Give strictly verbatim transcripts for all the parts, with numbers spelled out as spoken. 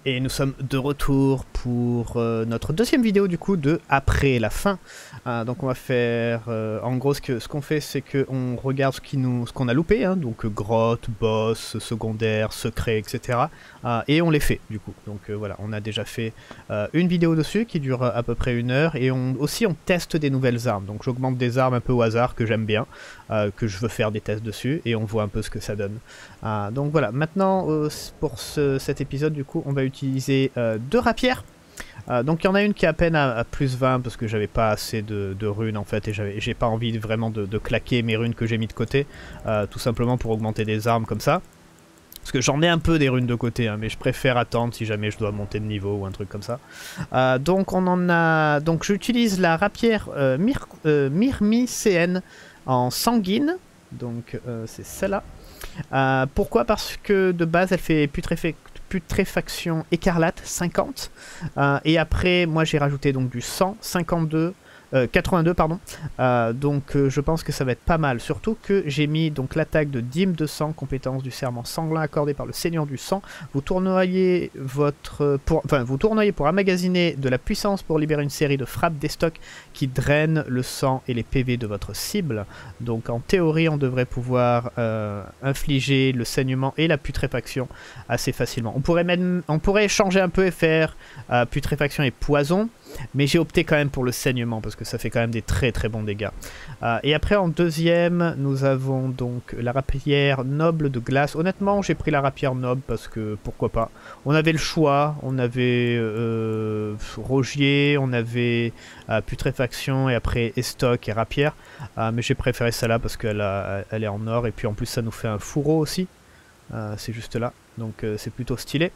Et nous sommes de retour pour euh, notre deuxième vidéo du coup de après la fin. Euh, donc on va faire, euh, en gros ce qu'on ce qu'on fait c'est qu'on regarde ce qu'on nous, ce qu'on a loupé, hein, donc euh, grotte, boss, secondaire, secret, et cetera. Euh, et on les fait du coup. Donc euh, voilà, on a déjà fait euh, une vidéo dessus qui dure à peu près une heure. Et on, aussi on teste des nouvelles armes. Donc j'augmente des armes un peu au hasard que j'aime bien, euh, que je veux faire des tests dessus. Et on voit un peu ce que ça donne. Euh, donc voilà, maintenant euh, pour ce, cet épisode du coup on va utiliser euh, deux rapières. Euh, donc il y en a une qui est à peine à, à plus vingt parce que j'avais pas assez de, de runes en fait et j'ai pas envie vraiment de, de claquer mes runes que j'ai mis de côté, euh, tout simplement pour augmenter des armes comme ça. Parce que j'en ai un peu des runes de côté, hein, mais je préfère attendre si jamais je dois monter de niveau ou un truc comme ça. Euh, donc on en a, donc j'utilise la rapière euh, Mir... euh, Myrmicéenne en sanguine, donc euh, c'est celle-là. Euh, pourquoi? Parce que de base elle fait putréfé putréfaction écarlate cinquante, euh, et après moi j'ai rajouté donc du sang cinquante-deux, euh, quatre-vingt-deux pardon, euh, donc euh, je pense que ça va être pas mal, surtout que j'ai mis donc l'attaque de dîme de sang, compétence du serment sanglant accordé par le seigneur du sang. Vous tournoyez votre pour, enfin vous tournoyez pour emmagasiner de la puissance pour libérer une série de frappes d'estoc qui drainent le sang et les P V de votre cible. Donc en théorie on devrait pouvoir euh, infliger le saignement et la putréfaction assez facilement. On pourrait même, on pourrait changer un peu et faire euh, putréfaction et poison, mais j'ai opté quand même pour le saignement parce que ça fait quand même des très très bons dégâts. Euh, et après en deuxième, nous avons donc la rapière noble de glace. Honnêtement, j'ai pris la rapière noble parce que pourquoi pas. On avait le choix, on avait euh, rogier, on avait euh, putréfaction et après estoc et rapière. Euh, mais j'ai préféré celle-là parce qu'elle elle est en or et puis en plus ça nous fait un fourreau aussi. Euh, c'est juste là, donc euh, c'est plutôt stylé.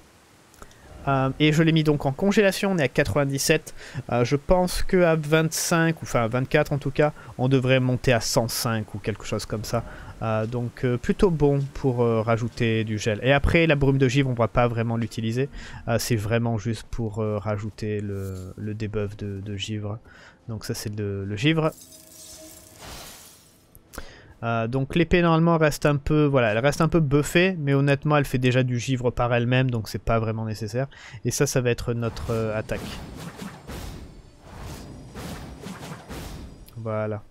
Euh, et je l'ai mis donc en congélation, on est à quatre-vingt-dix-sept. Euh, je pense qu'à vingt-cinq, ou enfin vingt-quatre en tout cas, on devrait monter à cent cinq ou quelque chose comme ça. Euh, donc euh, plutôt bon pour euh, rajouter du gel. Et après la brume de givre, on ne va pas vraiment l'utiliser. Euh, c'est vraiment juste pour euh, rajouter le, le debuff de, de givre. Donc ça c'est le, le givre. Euh, donc l'épée normalement reste un peu, voilà, elle reste un peu buffée, mais honnêtement elle fait déjà du givre par elle-même, donc c'est pas vraiment nécessaire. Et ça, ça va être notre euh, attaque. Voilà.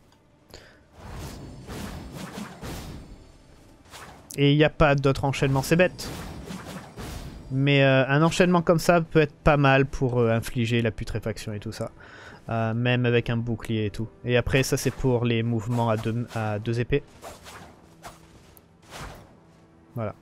Et il n'y a pas d'autre enchaînement, c'est bête. Mais euh, un enchaînement comme ça peut être pas mal pour euh, infliger la putréfaction et tout ça. Euh, même avec un bouclier et tout. Et après ça c'est pour les mouvements à deux, à deux épées. Voilà.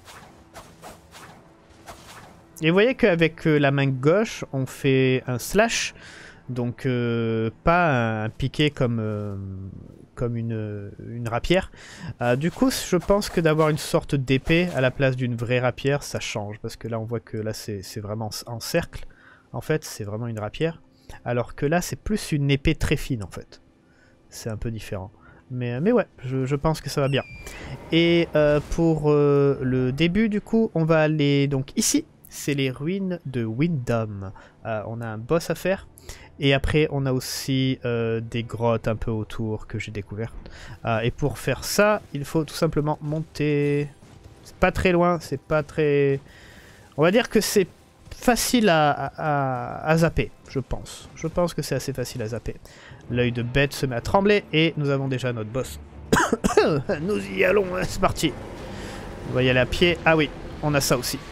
Et vous voyez qu'avec euh, la main gauche on fait un slash. Donc euh, pas un piqué comme, euh, comme une, une rapière. Euh, du coup je pense que d'avoir une sorte d'épée à la place d'une vraie rapière ça change. Parce que là on voit que là c'est vraiment en cercle. En fait c'est vraiment une rapière. Alors que là, c'est plus une épée très fine, en fait. C'est un peu différent. Mais, mais ouais, je, je pense que ça va bien. Et euh, pour euh, le début, du coup, on va aller donc ici. C'est les ruines de Windham. Euh, on a un boss à faire. Et après, on a aussi euh, des grottes un peu autour que j'ai découvertes. Euh, et pour faire ça, il faut tout simplement monter... C'est pas très loin, c'est pas très... On va dire que c'est facile à, à, à zapper, je pense. Je pense que c'est assez facile à zapper. L'œil de bête se met à trembler et nous avons déjà notre boss. Nous y allons, c'est parti. On va y aller à pied. Ah oui, on a ça aussi.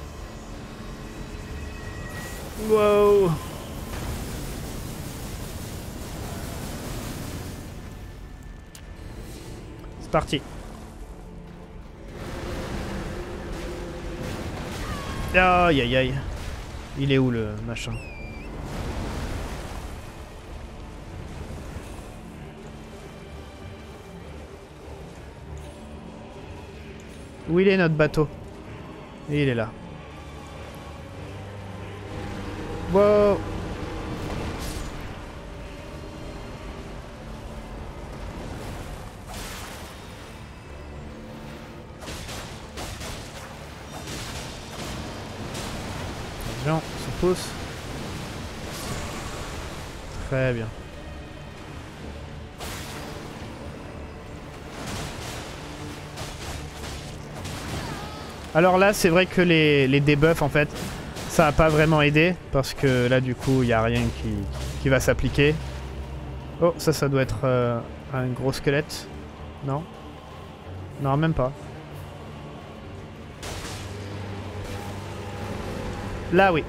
Wow. C'est parti. Aïe aïe aïe. Il est où le machin? Où il est notre bateau? Et il est là. Wow. On se pousse. Très bien. Alors là, c'est vrai que les, les debuffs, en fait, Ça a pas vraiment aidé parce que là du coup il n'y a rien qui, qui va s'appliquer. Oh, ça, ça doit être euh, un gros squelette. Non? Non, même pas. Là, oui.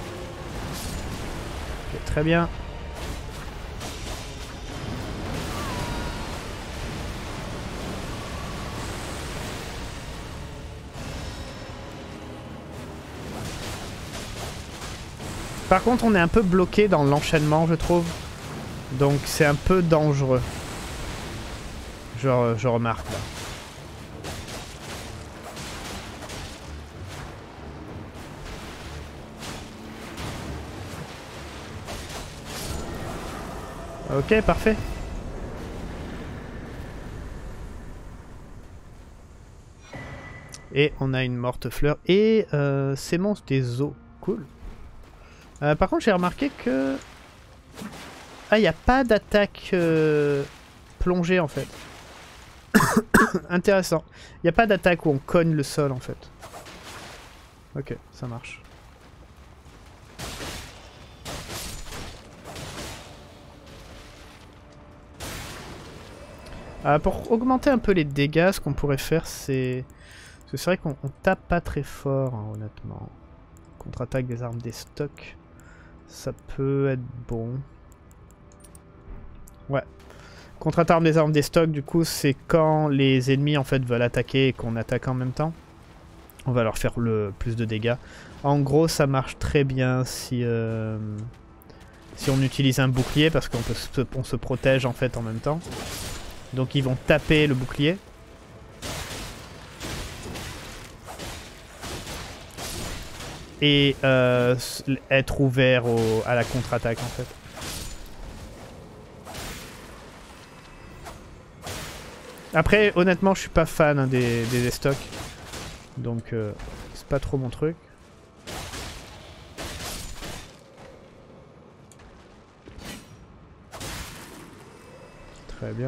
Okay, très bien. Par contre, on est un peu bloqué dans l'enchaînement, je trouve. Donc, c'est un peu dangereux. Je, je remarque, là. Ok, parfait. Et on a une morte fleur. Et euh, sémence des eaux. Cool. Euh, par contre, j'ai remarqué que... Ah, il n'y a pas d'attaque euh, plongée, en fait. Intéressant. Il n'y a pas d'attaque où on cogne le sol, en fait. Ok, ça marche. Euh, pour augmenter un peu les dégâts, ce qu'on pourrait faire, c'est... Parce que c'est vrai qu'on tape pas très fort, hein, honnêtement. Contre-attaque des armes des stocks. Ça peut être bon. Ouais. Contre-attaque des armes des stocks, du coup, c'est quand les ennemis en fait veulent attaquer et qu'on attaque en même temps. On va leur faire le plus de dégâts. En gros, ça marche très bien si euh, si on utilise un bouclier parce qu'on peut se, on se protège en fait en même temps. Donc ils vont taper le bouclier. Et euh, être ouvert au, à la contre-attaque en fait. Après, honnêtement, je suis pas fan hein, des, des stocks. Donc, euh, c'est pas trop mon truc. Très bien.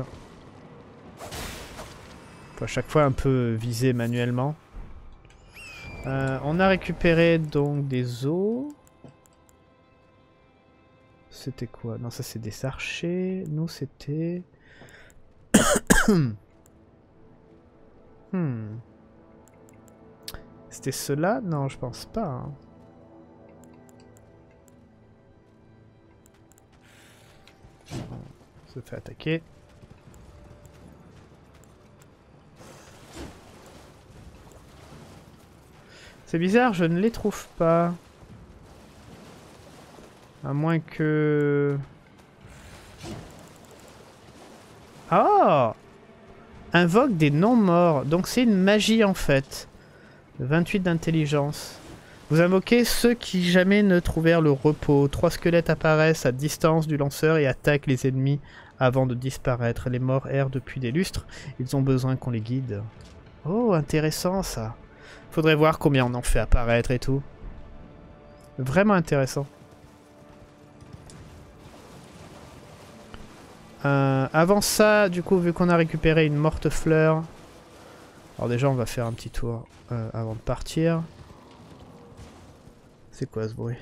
Faut à chaque fois un peu viser manuellement. Euh, on a récupéré donc des os. C'était quoi? Non, ça c'est des archers. Nous, c'était... hmm. C'était cela? Non, je pense pas. Hein. On se fait attaquer. C'est bizarre, je ne les trouve pas. À moins que... Ah! Invoque des non-morts. Donc c'est une magie en fait. vingt-huit d'intelligence. Vous invoquez ceux qui jamais ne trouvèrent le repos. Trois squelettes apparaissent à distance du lanceur et attaquent les ennemis avant de disparaître. Les morts errent depuis des lustres. Ils ont besoin qu'on les guide. Oh, intéressant ça. Faudrait voir combien on en fait apparaître et tout. Vraiment intéressant. Euh, avant ça, du coup, vu qu'on a récupéré une morte fleur... Alors déjà, on va faire un petit tour euh, avant de partir. C'est quoi ce bruit?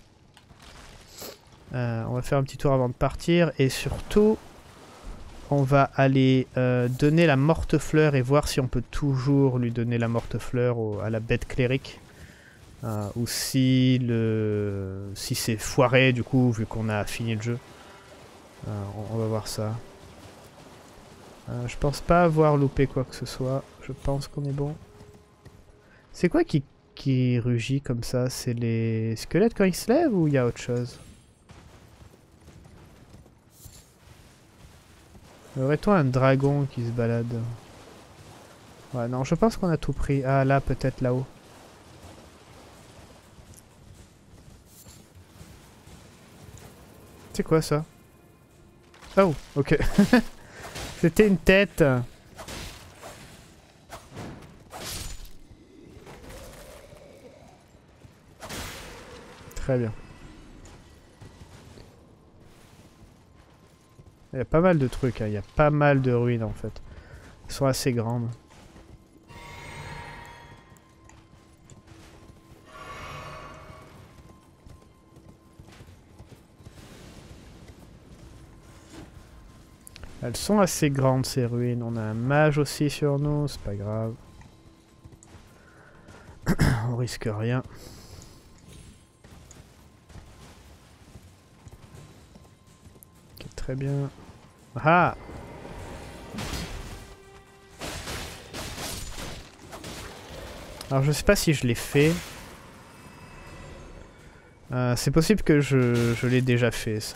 euh, On va faire un petit tour avant de partir. Et surtout, on va aller euh, donner la morte fleur et voir si on peut toujours lui donner la morte fleur au, à la bête clérique. Euh, ou si, le, si c'est foiré, du coup, vu qu'on a fini le jeu. Euh, on, on va voir ça. Euh, je pense pas avoir loupé quoi que ce soit. Je pense qu'on est bon. C'est quoi qui, qui rugit comme ça? C'est les squelettes quand ils se lèvent ou il y a autre chose? Aurait-on un dragon qui se balade? Ouais, non, je pense qu'on a tout pris. Ah, là, peut-être là-haut. C'est quoi ça? Oh, ok. C'était une tête. Très bien. Il y a pas mal de trucs, hein. Il y a pas mal de ruines en fait. Elles sont assez grandes. Elles sont assez grandes ces ruines. On a un mage aussi sur nous, c'est pas grave. On risque rien. Ok, très bien. Ah! Alors je sais pas si je l'ai fait. Euh, c'est possible que je, je l'ai déjà fait ça.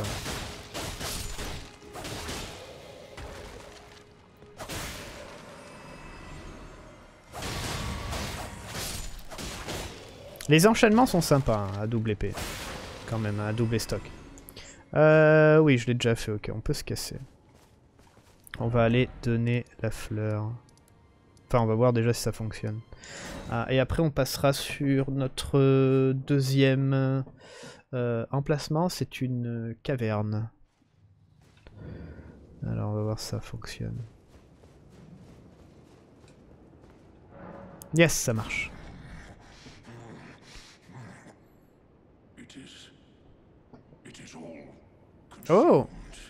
Les enchaînements sont sympas hein, à double épée. Quand même, à double stock. Euh, oui, je l'ai déjà fait, ok, on peut se casser. On va aller donner la fleur. Enfin, on va voir déjà si ça fonctionne. Ah, et après, on passera sur notre deuxième euh, emplacement. C'est une caverne. Alors, on va voir si ça fonctionne. Yes, ça marche. Oh!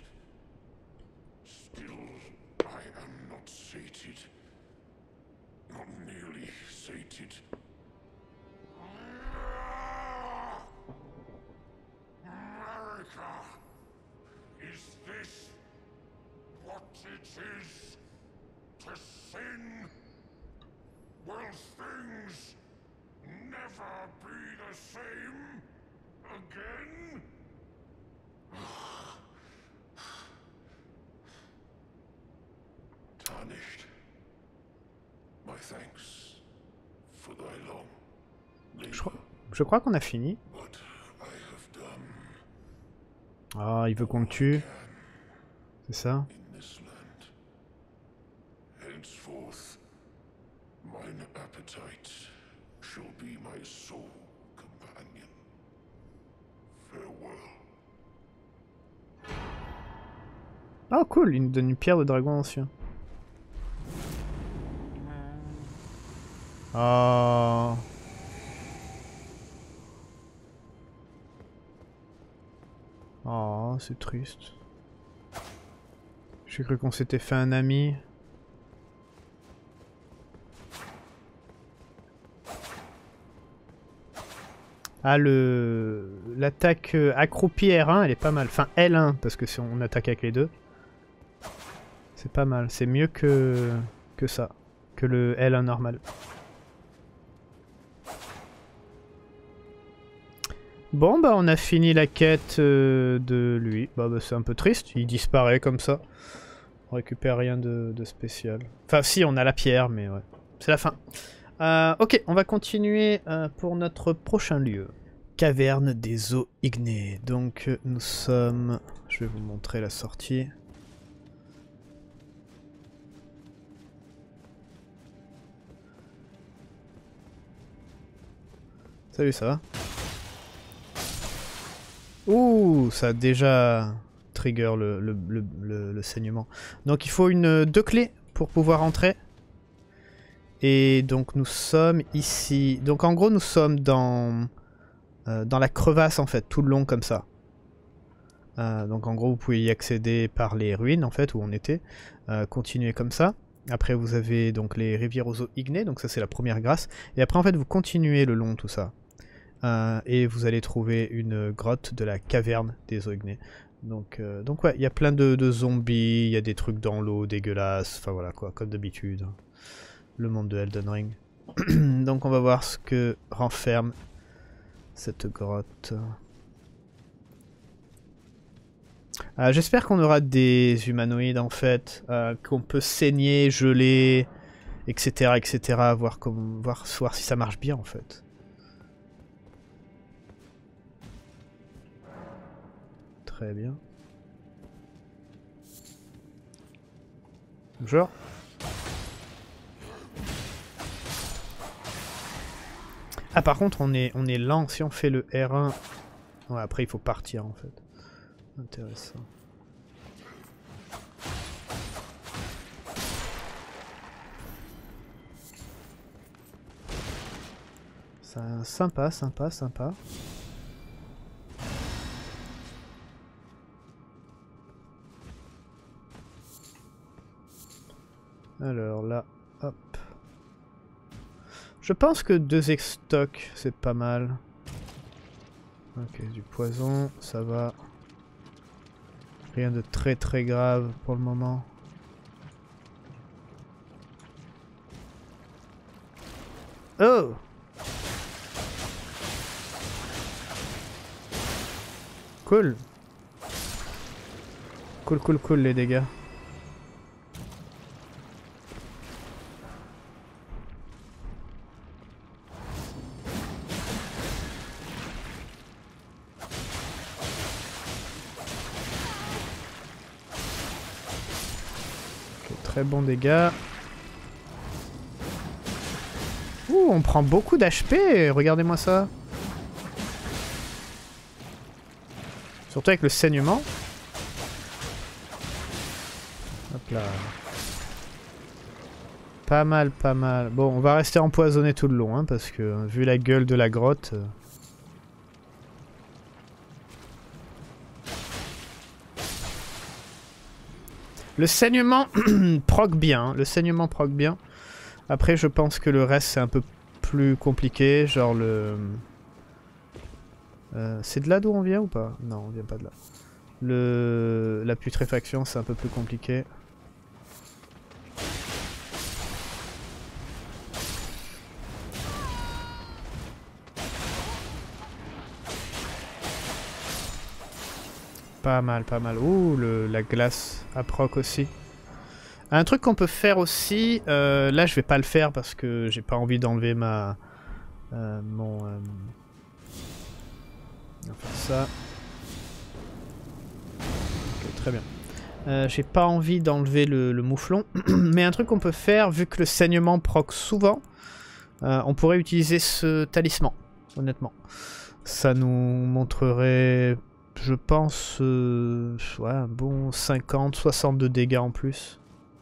Je crois, je crois qu'on a fini. Ah, il veut qu'on le tue. C'est ça? Oh cool, il nous donne une pierre de dragon ancien. Oh. Oh, c'est triste. J'ai cru qu'on s'était fait un ami. Ah, le l'attaque accroupie R un, elle est pas mal. Enfin, L un, parce que si on attaque avec les deux. C'est pas mal. C'est mieux que, que ça. Que le L un normal. Bon, bah on a fini la quête euh, de lui. Bah, bah c'est un peu triste, il disparaît comme ça. On récupère rien de, de spécial. Enfin si, on a la pierre, mais ouais. C'est la fin. Euh, ok, on va continuer euh, pour notre prochain lieu. Caverne des eaux ignées. Donc nous sommes... Je vais vous montrer la sortie. Salut, ça va? Ouh, ça a déjà trigger le, le, le, le, le saignement. Donc il faut une deux clés pour pouvoir entrer. Et donc nous sommes ici. Donc en gros nous sommes dans euh, dans la crevasse en fait, tout le long comme ça. Euh, donc en gros vous pouvez y accéder par les ruines en fait où on était. Euh, continuez comme ça. Après vous avez donc les rivières aux eaux ignées, donc ça c'est la première grâce. Et après en fait vous continuez le long tout ça. Euh, et vous allez trouver une grotte de la caverne des eaux ignées. Donc, euh, donc ouais, il y a plein de, de zombies, il y a des trucs dans l'eau dégueulasses, enfin voilà quoi, comme d'habitude. Le monde de Elden Ring. Donc on va voir ce que renferme cette grotte. Euh, J'espère qu'on aura des humanoïdes en fait, euh, qu'on peut saigner, geler, et cetera, et cetera. Voir, comme, voir, voir si ça marche bien en fait. Très bien. Bonjour. Ah par contre on est, on est lent si on fait le R un. Ouais, après il faut partir en fait. Intéressant. Ça, sympa, sympa, sympa. Alors là, hop. Je pense que deux ex-stock, c'est pas mal. Ok, du poison, ça va. Rien de très très grave pour le moment. Oh! Cool. Cool, cool, cool les dégâts. Ok, très bons dégâts. Ouh, on prend beaucoup d'H P, regardez-moi ça. Surtout avec le saignement. Hop là. Pas mal, pas mal. Bon, on va rester empoisonné tout le long, hein, parce que vu la gueule de la grotte... Euh... Le saignement proc bien, hein. Le saignement proc bien. Après, je pense que le reste, c'est un peu plus compliqué, genre le... Euh, c'est de là d'où on vient ou pas? Non, on vient pas de là. Le... La putréfaction, c'est un peu plus compliqué. Pas mal, pas mal. Ouh, le... la glace à proc aussi. Un truc qu'on peut faire aussi, euh, là je vais pas le faire parce que j'ai pas envie d'enlever ma... Euh, mon... Euh... On va faire ça. Ok, très bien. Euh, j'ai pas envie d'enlever le, le mouflon. Mais un truc qu'on peut faire, vu que le saignement proc souvent, euh, on pourrait utiliser ce talisman, honnêtement. Ça nous montrerait, je pense, euh, ouais, un bon cinquante soixante de dégâts en plus.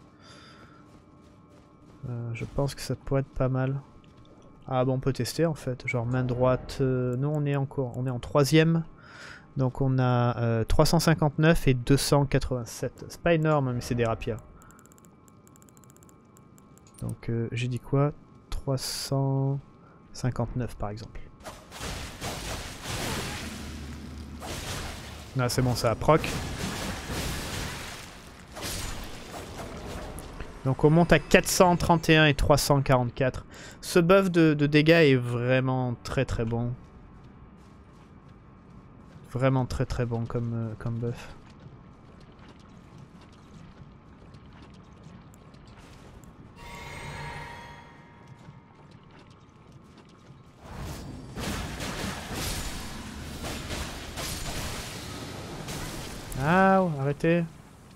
Euh, je pense que ça pourrait être pas mal. Ah bon, on peut tester en fait. Genre main droite. Euh, nous on est encore, on est en troisième. Donc on a euh, trois cent cinquante-neuf et deux cent quatre-vingt-sept. C'est pas énorme, mais c'est des rapières. Donc euh, j'ai dit quoi? trois cent cinquante-neuf par exemple. Ah c'est bon, ça a proc. Donc on monte à quatre cent trente et un et trois cent quarante-quatre. Ce buff de, de dégâts est vraiment très très bon. Vraiment très très bon comme, euh, comme buff. Ah, arrêtez.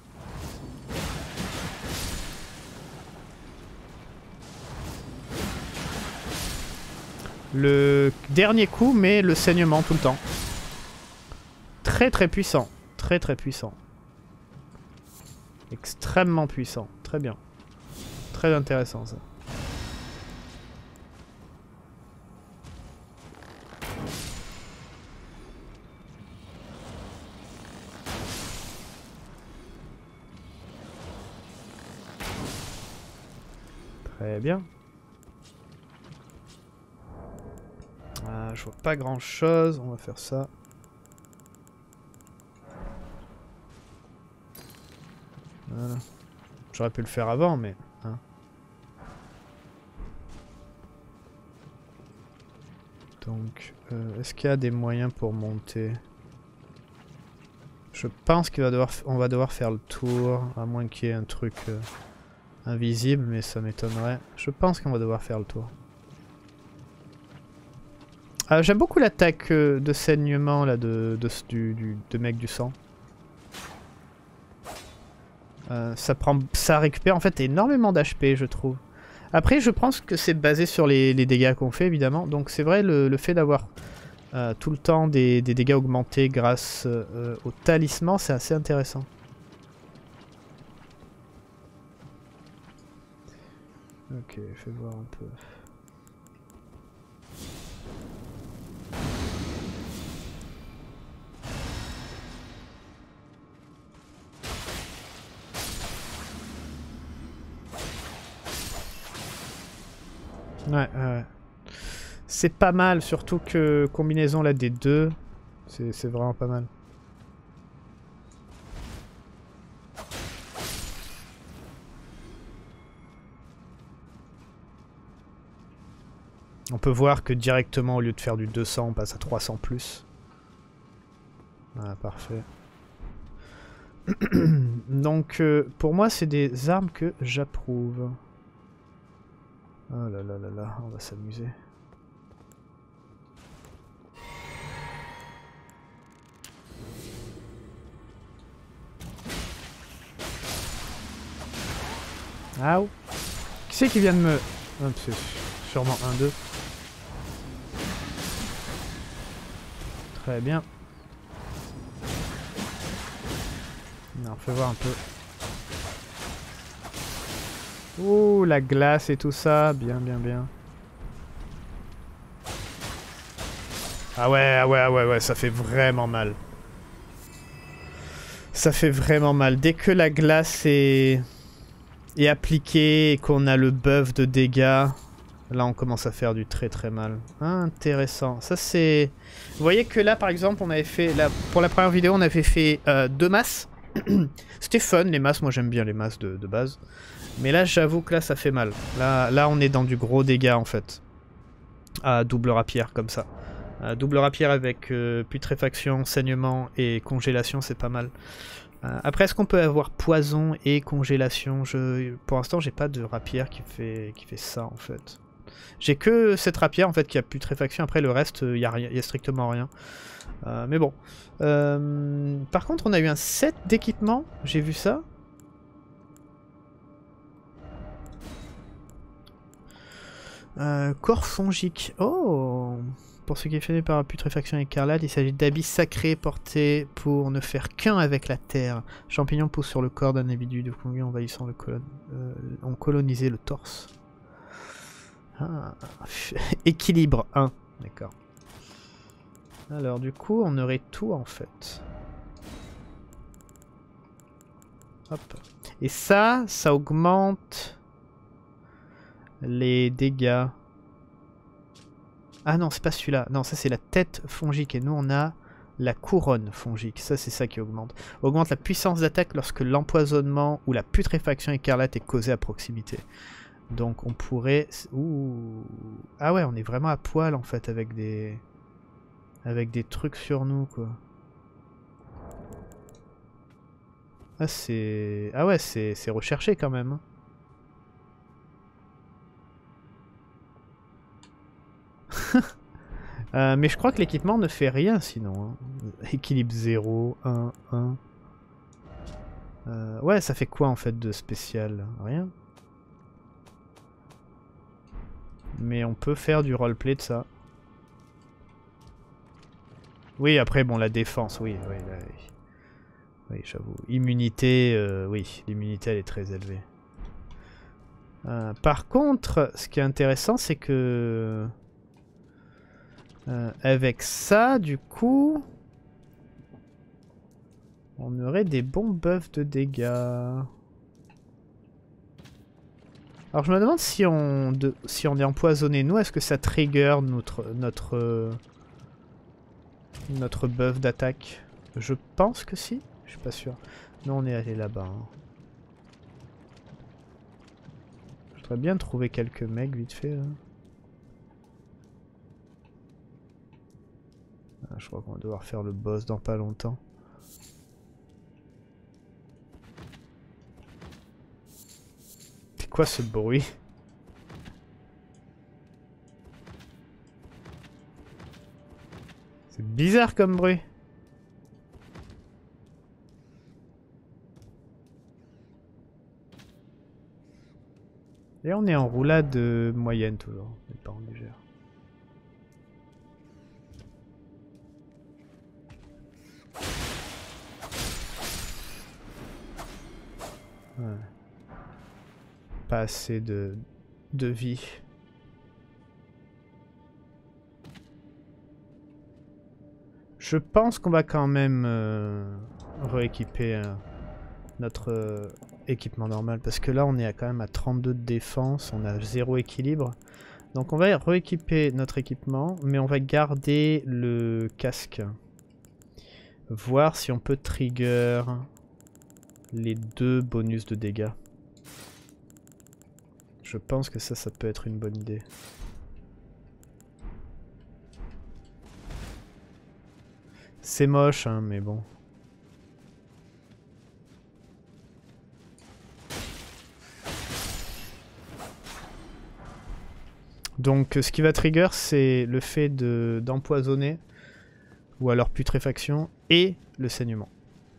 Le dernier coup met le saignement tout le temps. Très très puissant. Très très puissant. Extrêmement puissant. Très bien. Très intéressant ça. Très bien. Ah, je vois pas grand chose. On va faire ça. Voilà. J'aurais pu le faire avant, mais... Hein. Donc, euh, est-ce qu'il y a des moyens pour monter? Je pense qu'on va devoir, on va devoir faire le tour, à moins qu'il y ait un truc euh, invisible, mais ça m'étonnerait. Je pense qu'on va devoir faire le tour. Ah, j'aime beaucoup l'attaque euh, de saignement là, de, de, du, du, de mec du sang. Euh, ça, prend, ça récupère en fait énormément d'H P, je trouve. Après, je pense que c'est basé sur les, les dégâts qu'on fait, évidemment. Donc c'est vrai, le, le fait d'avoir euh, tout le temps des, des dégâts augmentés grâce euh, au talisman, c'est assez intéressant. Ok, fais voir un peu. Ouais, ouais. C'est pas mal, surtout que combinaison là des deux, c'est vraiment pas mal. On peut voir que directement, au lieu de faire du deux cents, on passe à trois cents plus. Ah, parfait. Donc, euh, pour moi, c'est des armes que j'approuve. Oh là là là là, on va s'amuser. Ah, oh. Qui c'est qui vient de me... Ah, c'est sûrement un deux. Très bien. Non, fais voir un peu. Ouh, la glace et tout ça. Bien, bien, bien. Ah ouais, ah ouais, ah ouais, ouais, ça fait vraiment mal. Ça fait vraiment mal. Dès que la glace est, est appliquée et qu'on a le buff de dégâts, là on commence à faire du très très mal. Ah, intéressant. Ça c'est... Vous voyez que là par exemple on avait fait... Là, pour la première vidéo on avait fait euh, deux masses. C'était fun les masses, moi j'aime bien les masses de, de base. Mais là j'avoue que là ça fait mal. Là, là on est dans du gros dégât en fait. À double rapière comme ça. À double rapière avec euh, putréfaction, saignement et congélation c'est pas mal. Euh, après est-ce qu'on peut avoir poison et congélation? Je... Pour l'instant j'ai pas de rapière qui fait, qui fait ça en fait. J'ai que cette rapière en fait qui a putréfaction, après le reste il n'y a, a strictement rien. Euh, mais bon. Euh, par contre on a eu un set d'équipement, j'ai vu ça. Euh, corps fongique. Oh! Pour ce qui est fait par putréfaction écarlate, il s'agit d'habits sacrés portés pour ne faire qu'un avec la terre. Champignons poussent sur le corps d'un individu de congu envahissant le colonne. Euh, ont colonisé le torse. Ah. Équilibre un. D'accord. Alors du coup, on aurait tout en fait. Hop. Et ça, ça augmente les dégâts. Ah non, c'est pas celui-là. Non, ça c'est la tête fongique. Et nous, on a la couronne fongique. Ça, c'est ça qui augmente. Augmente la puissance d'attaque lorsque l'empoisonnement ou la putréfaction écarlate est causée à proximité. Donc, on pourrait... Ouh. Ah ouais, on est vraiment à poil, en fait, avec des... Avec des trucs sur nous, quoi. Ah, c'est... Ah ouais, c'est recherché, quand même. Hein. euh, mais je crois que l'équipement ne fait rien sinon. Hein. Équilibre zéro, un, un. Euh, ouais, ça fait quoi en fait de spécial? Rien. Mais on peut faire du roleplay de ça. Oui, après, bon, la défense, oui, oui, là, oui. Oui, j'avoue. Immunité, euh, oui, l'immunité elle est très élevée. Euh, par contre, ce qui est intéressant, c'est que... Euh, avec ça, du coup... On aurait des bons buffs de dégâts. Alors je me demande si on, de, si on est empoisonné, nous, est-ce que ça trigger notre, notre, euh, notre buff d'attaque? Je pense que si, je suis pas sûr. Non, on est allé là-bas. Hein. Je voudrais bien trouver quelques mecs vite fait. Là. Ah, je crois qu'on va devoir faire le boss dans pas longtemps. C'est quoi ce bruit? C'est bizarre comme bruit. Et on est en roulade moyenne toujours, mais pas en légère. Ouais. Pas assez de, de vie. Je pense qu'on va quand même euh, rééquiper euh, notre euh, équipement normal. Parce que là, on est à quand même à trente-deux de défense. On a zéro équilibre. Donc on va rééquiper notre équipement, mais on va garder le casque. Voir si on peut trigger les deux bonus de dégâts. Je pense que ça, ça peut être une bonne idée. C'est moche, hein, mais bon. Donc ce qui va trigger, c'est le fait de d'empoisonner, ou alors putréfaction, et le saignement.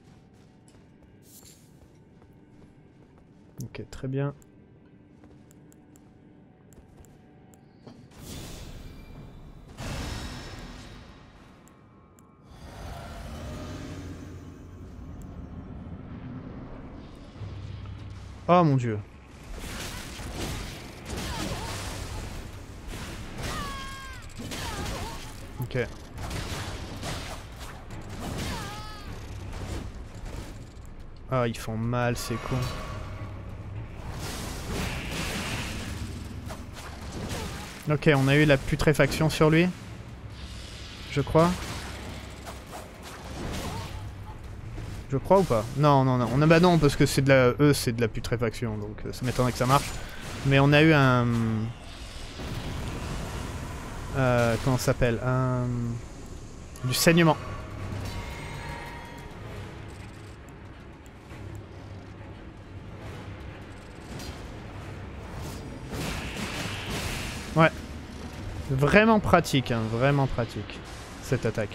Ok, très bien. Oh mon dieu. Ok. Ah, ils font mal, c'est con. Ok, on a eu la putréfaction sur lui. Je crois. Je crois ou pas? Non, non, non. On a, bah non, parce que c'est de la... Eux, c'est de la putréfaction, donc euh, ça m'étonnerait que ça marche. Mais on a eu un... Euh, comment ça s'appelle? Un... Du saignement. Ouais. Vraiment pratique, hein, vraiment pratique, cette attaque.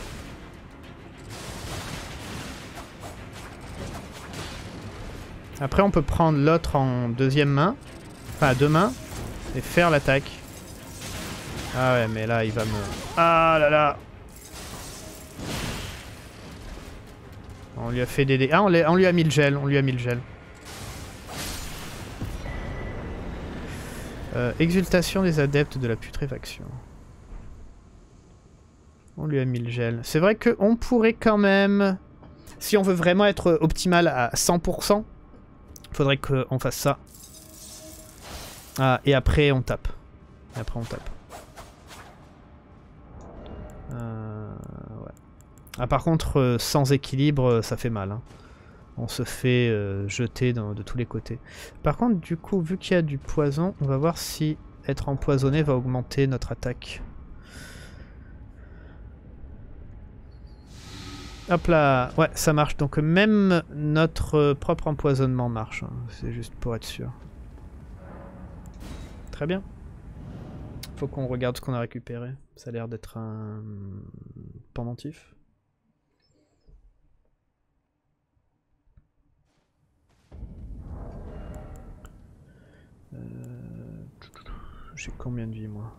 Après, on peut prendre l'autre en deuxième main, enfin à deux mains, et faire l'attaque. Ah ouais, mais là, il va me... Ah là là! On lui a fait des dés... Ah, on, on lui a mis le gel, on lui a mis le gel. Euh, exultation des adeptes de la putréfaction. On lui a mis le gel. C'est vrai qu'on pourrait quand même... Si on veut vraiment être optimal à cent pour cent, il faudrait qu'on fasse ça. Ah, et après on tape. Et après on tape. Euh, ouais. Ah, par contre, euh, sans équilibre, ça fait mal. Hein. On se fait euh, jeter dans, de tous les côtés. Par contre, du coup, vu qu'il y a du poison, on va voir si être empoisonné va augmenter notre attaque. Hop là, ouais, ça marche. Donc même notre propre empoisonnement marche. Hein. C'est juste pour être sûr. Très bien. Faut qu'on regarde ce qu'on a récupéré. Ça a l'air d'être un pendentif. Euh... J'ai combien de vie moi?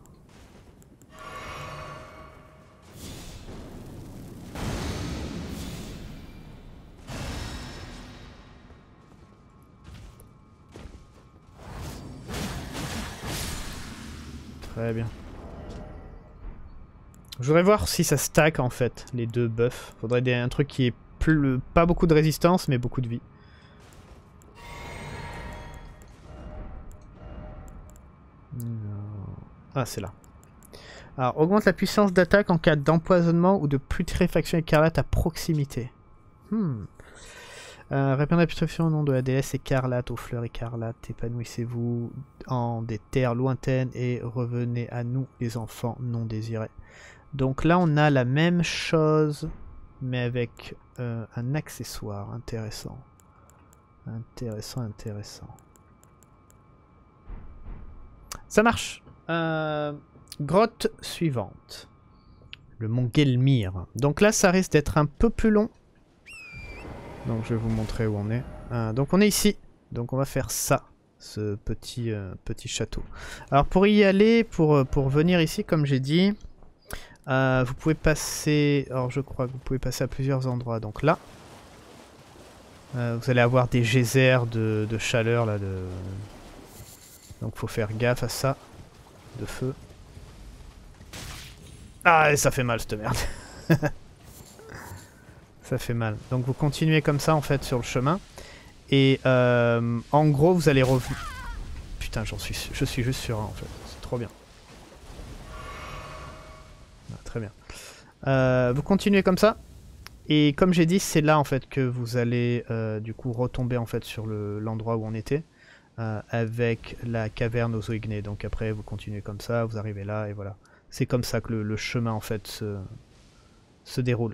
Très bien. Je voudrais voir si ça stack en fait, les deux buffs. Faudrait des, un truc qui ait plus, pas beaucoup de résistance, mais beaucoup de vie. Ah, c'est là. Alors, augmente la puissance d'attaque en cas d'empoisonnement ou de putréfaction écarlate à proximité. Hmm. Euh, répandez la putréfaction au nom de la déesse écarlate aux fleurs écarlates. Épanouissez-vous en des terres lointaines et revenez à nous, les enfants non désirés. Donc là, on a la même chose, mais avec euh, un accessoire intéressant. Intéressant, intéressant. Ça marche. Euh, grotte suivante. Le mont Gelmir. Donc là, ça risque d'être un peu plus long. Donc je vais vous montrer où on est. Euh, donc on est ici. Donc on va faire ça. Ce petit, euh, petit château. Alors pour y aller, pour, pour venir ici, comme j'ai dit, euh, vous pouvez passer... Alors je crois que vous pouvez passer à plusieurs endroits. Donc là, euh, vous allez avoir des geysers de, de chaleur là. De... Donc faut faire gaffe à ça. De feu. Ah, et ça fait mal cette merde. Ça fait mal. Donc vous continuez comme ça en fait sur le chemin. Et euh, en gros vous allez revenir... Putain, j'en suis, je suis juste sur un en fait. C'est trop bien. très bien. Euh, vous continuez comme ça. Et comme j'ai dit, c'est là en fait que vous allez euh, du coup retomber en fait sur l'endroit le, où on était. Euh, avec la caverne aux eaux ignées. Donc après vous continuez comme ça, vous arrivez là et voilà. C'est comme ça que le, le chemin en fait se, se déroule.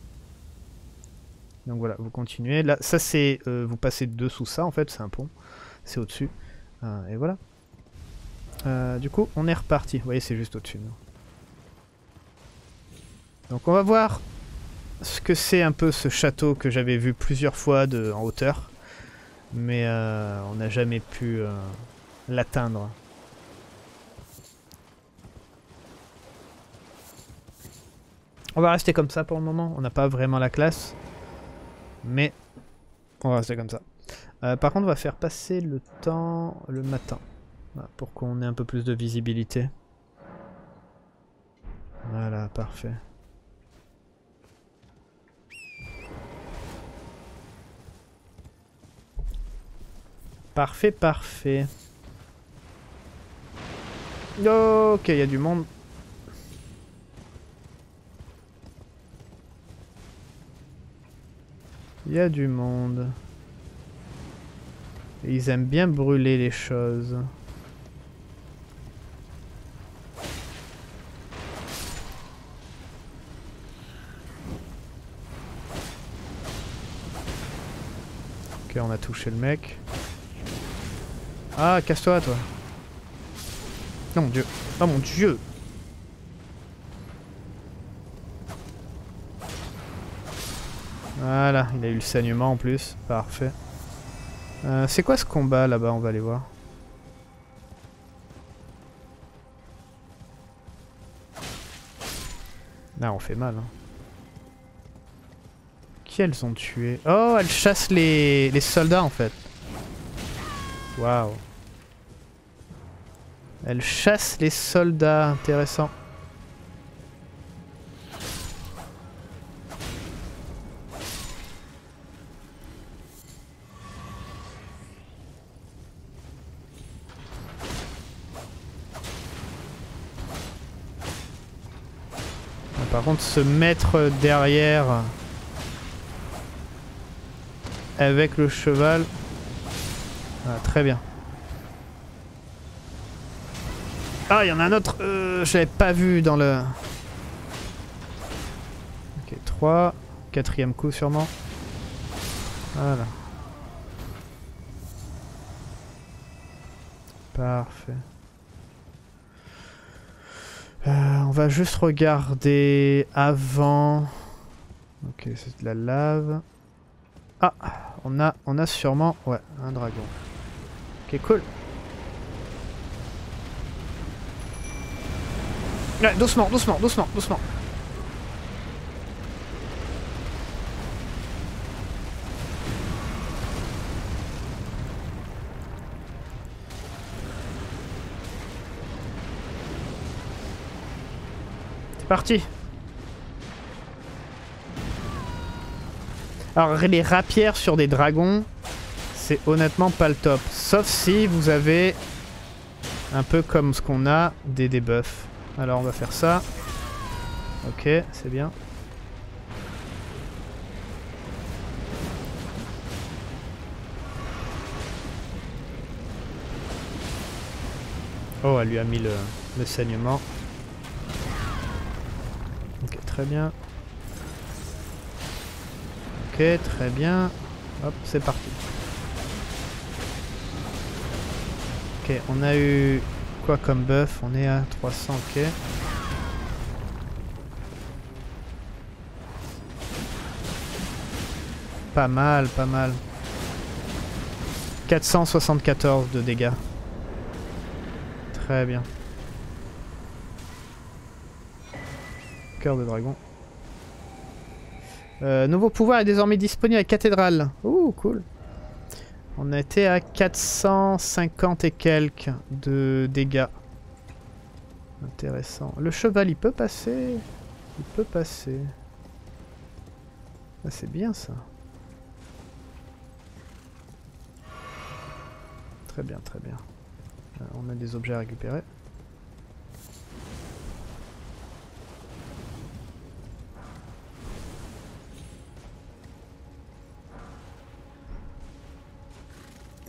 Donc voilà, vous continuez. Là, ça c'est, euh, vous passez dessous ça en fait, c'est un pont. C'est au-dessus. Euh, et voilà. Euh, du coup, on est reparti. Vous voyez, c'est juste au-dessus. Donc on va voir ce que c'est un peu ce château que j'avais vu plusieurs fois de, en hauteur. Mais euh, on n'a jamais pu euh, l'atteindre. On va rester comme ça pour le moment. On n'a pas vraiment la classe. Mais on va rester comme ça. Euh, par contre, on va faire passer le temps le matin. Voilà, pour qu'on ait un peu plus de visibilité. Voilà, parfait. Parfait, parfait. Ok, il y a du monde. Il y a du monde. Et ils aiment bien brûler les choses. Ok, on a touché le mec. Ah, casse-toi, toi. Oh mon dieu. Oh mon dieu. Voilà, il a eu le saignement en plus. Parfait. Euh, c'est quoi ce combat là-bas? On va aller voir. Là, on fait mal. Hein. Qui elles ont tué? Oh, elles chassent les, les soldats en fait. Waouh. Elles chassent les soldats. Intéressant. Par contre, se mettre derrière avec le cheval. Ah, très bien. Ah, il y en a un autre. Euh, je l'avais pas vu dans le... Ok, trois. Quatrième coup sûrement. Voilà. Parfait. Euh, on va juste regarder avant. Ok, c'est de la lave. Ah, on a, on a sûrement, ouais, un dragon. Ok, cool. Ouais, doucement, doucement, doucement, doucement. C'est parti. Alors les rapières sur des dragons, c'est honnêtement pas le top. Sauf si vous avez, un peu comme ce qu'on a, des debuffs. Alors on va faire ça. Ok, c'est bien. Oh, elle lui a mis le, le saignement. Ok, très bien. Ok, très bien. Hop, c'est parti. Ok, on a eu quoi comme buff? On est à trois cents, ok. Pas mal, pas mal. quatre cent soixante-quatorze de dégâts. Très bien. Cœur de dragon. Euh, nouveau pouvoir est désormais disponible à la cathédrale. Ouh, cool. On a été à quatre cent cinquante et quelques de dégâts. Intéressant. Le cheval, il peut passer. Il peut passer. Ah, c'est bien ça. Très bien, très bien. Euh, on a des objets à récupérer.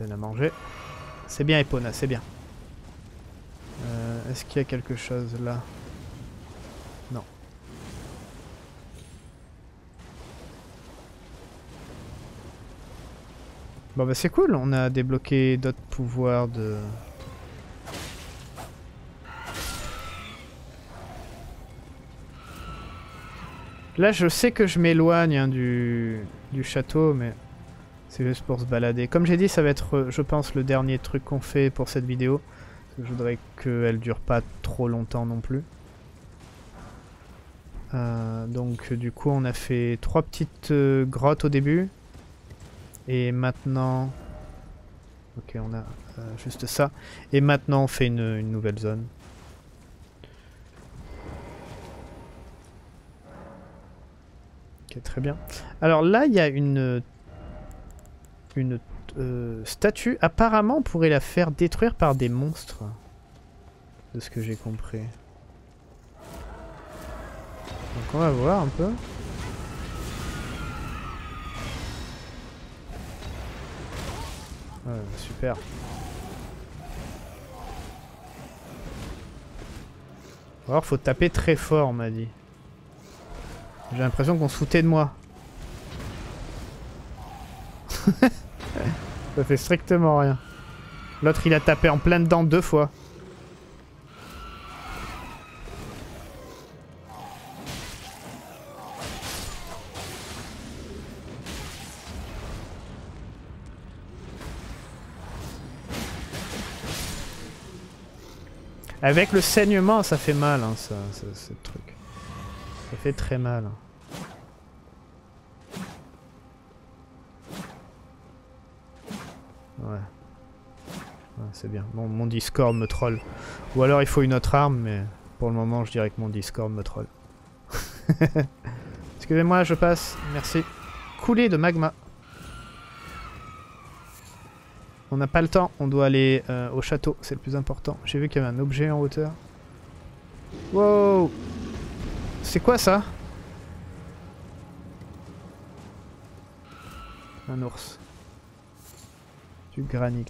donne à manger. C'est bien Epona, c'est bien. Euh, Est-ce qu'il y a quelque chose là? Non. Bon bah c'est cool, on a débloqué d'autres pouvoirs de... Là je sais que je m'éloigne hein, du... du château, mais c'est juste pour se balader. Comme j'ai dit, ça va être, je pense, le dernier truc qu'on fait pour cette vidéo. Je voudrais qu'elle dure pas trop longtemps non plus. Euh, donc du coup on a fait trois petites euh, grottes au début. Et maintenant... Ok, on a euh, juste ça. Et maintenant on fait une, une nouvelle zone. Ok, très bien. Alors là, il y a une, une euh, statue. Apparemment, on pourrait la faire détruire par des monstres. De ce que j'ai compris. Donc on va voir un peu. Ouais, super. Alors faut taper très fort, on m'a dit. J'ai l'impression qu'on se foutait de moi. Ça fait strictement rien. L'autre il a tapé en plein dedans deux fois. Avec le saignement, ça fait mal, hein, ça, ça, ce truc. Ça fait très mal. Ouais. Ouais, c'est bien. Bon, mon Discord me troll. Ou alors il faut une autre arme, mais pour le moment, je dirais que mon Discord me troll. Excusez-moi, je passe. Merci. Coulée de magma. On n'a pas le temps, on doit aller euh, au château, c'est le plus important. J'ai vu qu'il y avait un objet en hauteur. Wow! C'est quoi ça? Un ours. Du granit.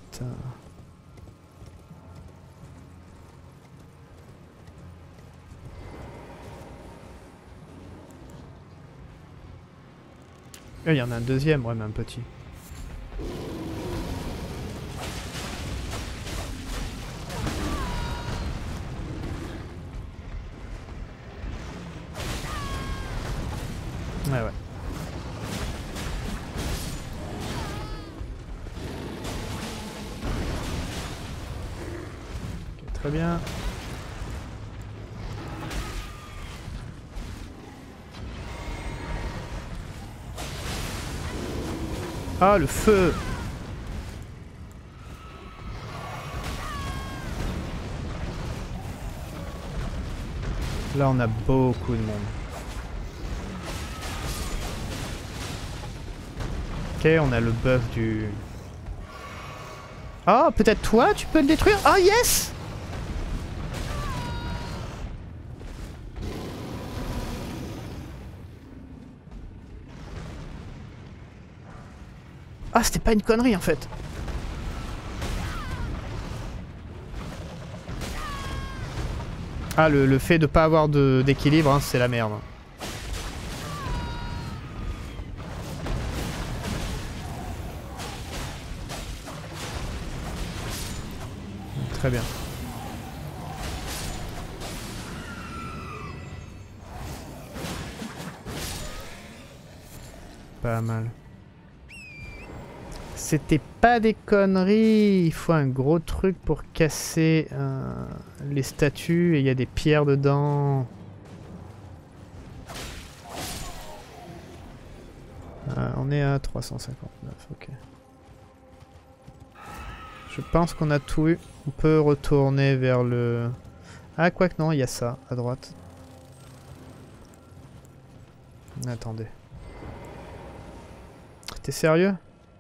Il y en a un deuxième, ouais, mais un petit. Ouais, ouais. Ok, très bien. Ah, le feu! Là, on a beaucoup de monde. Ok, on a le buff du... Ah, peut-être toi, tu peux le détruire? Ah, yes! Ah, c'était pas une connerie, en fait. Ah, le, le fait de pas avoir d'équilibre, hein, c'est la merde. Très bien. Pas mal. C'était pas des conneries. Il faut un gros truc pour casser euh, les statues et il y a des pierres dedans. Euh, on est à trois cent cinquante-neuf, ok. Je pense qu'on a tout eu. On peut retourner vers le... Ah, quoique non, il y a ça, à droite. Attendez. T'es sérieux?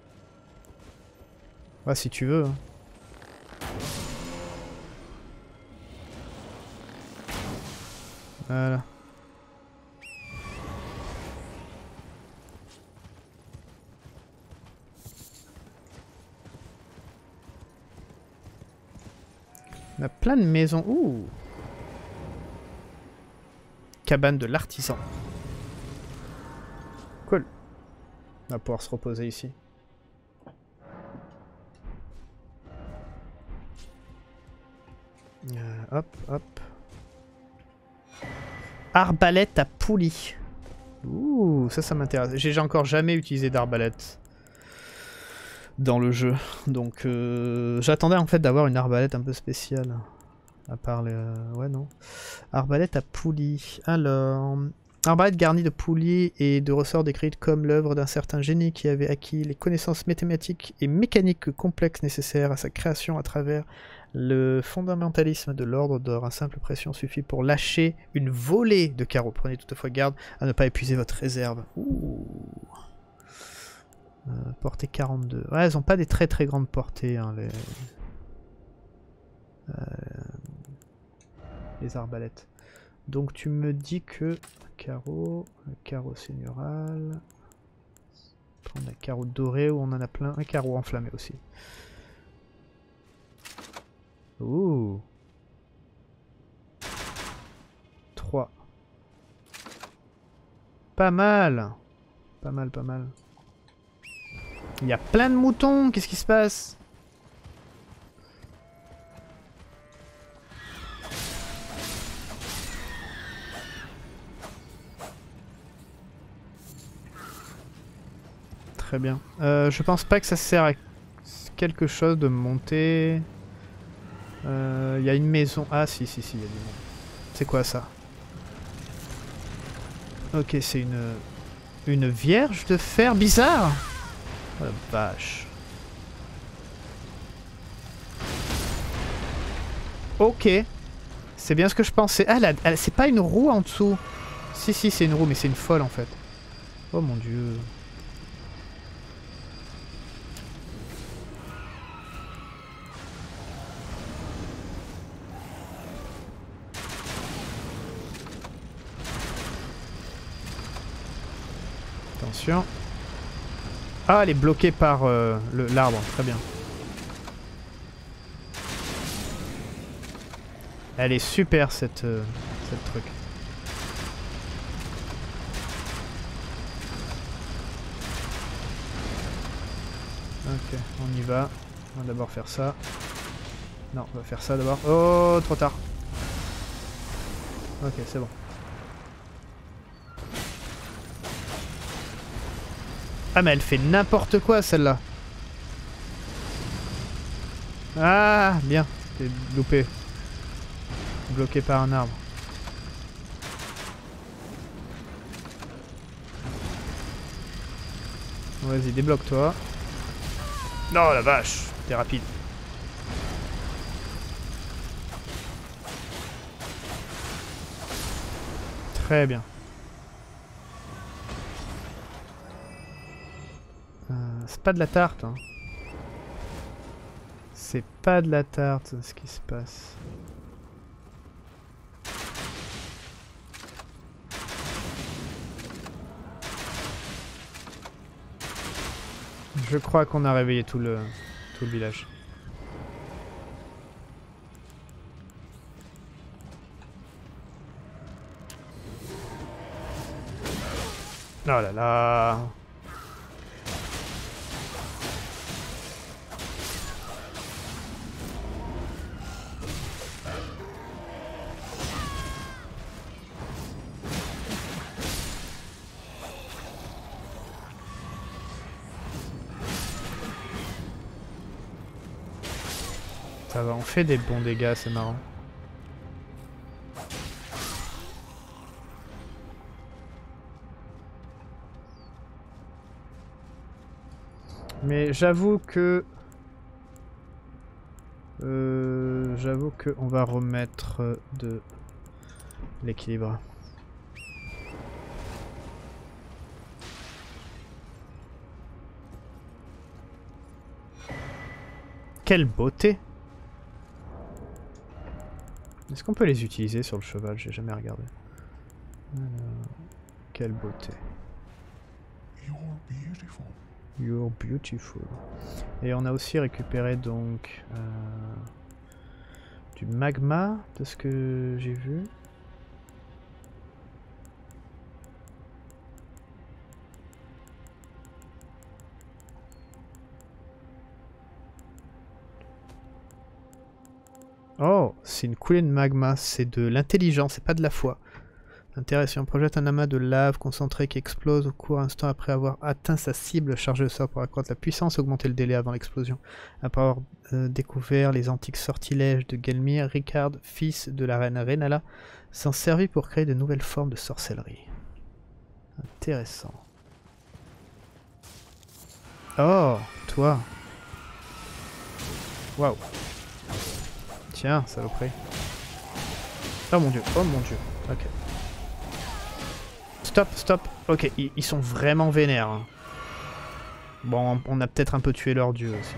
Ouais, si tu veux. Hein. Voilà. On a plein de maisons. Ouh. Cabane de l'artisan. Cool. On va pouvoir se reposer ici. Euh, hop, hop. Arbalète à poulie. Ouh, ça, ça m'intéresse. J'ai encore jamais utilisé d'arbalète dans le jeu. Donc, euh, j'attendais en fait d'avoir une arbalète un peu spéciale. À part les... Euh, ouais, non. Arbalète à poulie. Alors... Arbalète garnie de poulies et de ressorts décrites comme l'œuvre d'un certain génie qui avait acquis les connaissances mathématiques et mécaniques complexes nécessaires à sa création à travers le fondamentalisme de l'ordre d'or. Un simple pression suffit pour lâcher une volée de carreaux. Prenez toutefois garde à ne pas épuiser votre réserve. Ouh. Euh, portée quarante-deux. Ouais, elles n'ont pas des très très grandes portées, hein, les... Euh... les arbalètes. Donc tu me dis que carreau, carreau seigneurial, prendre un carreau doré où on en a plein, un carreau enflammé aussi. Ouh. trois. Pas mal. Pas mal, pas mal. Il y a plein de moutons, qu'est-ce qui se passe ? Très bien. Euh, je pense pas que ça sert à quelque chose de monter. Il euh, y a une maison. Ah si si si, il y a du monde. C'est quoi ça? Ok, c'est une une vierge de fer bizarre. Oh la vache. Ok. C'est bien ce que je pensais. Ah, elle elle, c'est pas une roue en dessous. Si si, c'est une roue, mais c'est une folle en fait. Oh mon dieu. Attention. Ah, elle est bloquée par euh, l'arbre. Très bien. Elle est super cette, euh, cette truc. Ok, on y va. On va d'abord faire ça. Non, on va faire ça d'abord. Oh, trop tard. Ok, c'est bon. Ah mais elle fait n'importe quoi celle-là. Ah, bien. T'es loupé. Bloqué par un arbre. Vas-y, débloque-toi. Non, la vache. T'es rapide. Très bien. Euh, c'est pas de la tarte, hein. C'est pas de la tarte ce qui se passe. Je crois qu'on a réveillé tout le, tout le village. Oh là là. Ça va, on fait des bons dégâts, c'est marrant. Mais j'avoue que... Euh, j'avoue que on va remettre de l'équilibre. Quelle beauté! Est-ce qu'on peut les utiliser sur le cheval? J'ai jamais regardé. Alors, quelle beauté. You're beautiful. You're beautiful. Et on a aussi récupéré donc euh, du magma, de ce que j'ai vu. Oh, c'est une coulée de magma, c'est de l'intelligence, c'est pas de la foi. Intéressant, on projette un amas de lave concentré qui explose au court instant après avoir atteint sa cible. Chargé au sort pour accroître la puissance, augmenter le délai avant l'explosion. Après avoir euh, découvert les antiques sortilèges de Gelmir, Ricard, fils de la reine Renala, s'en servit pour créer de nouvelles formes de sorcellerie. Intéressant. Oh, toi. Waouh. Tiens, saloperie. Oh mon dieu, oh mon dieu. Ok. Stop, stop. Ok, ils, ils sont vraiment vénères. Hein. Bon, on a peut-être un peu tué leur dieu aussi.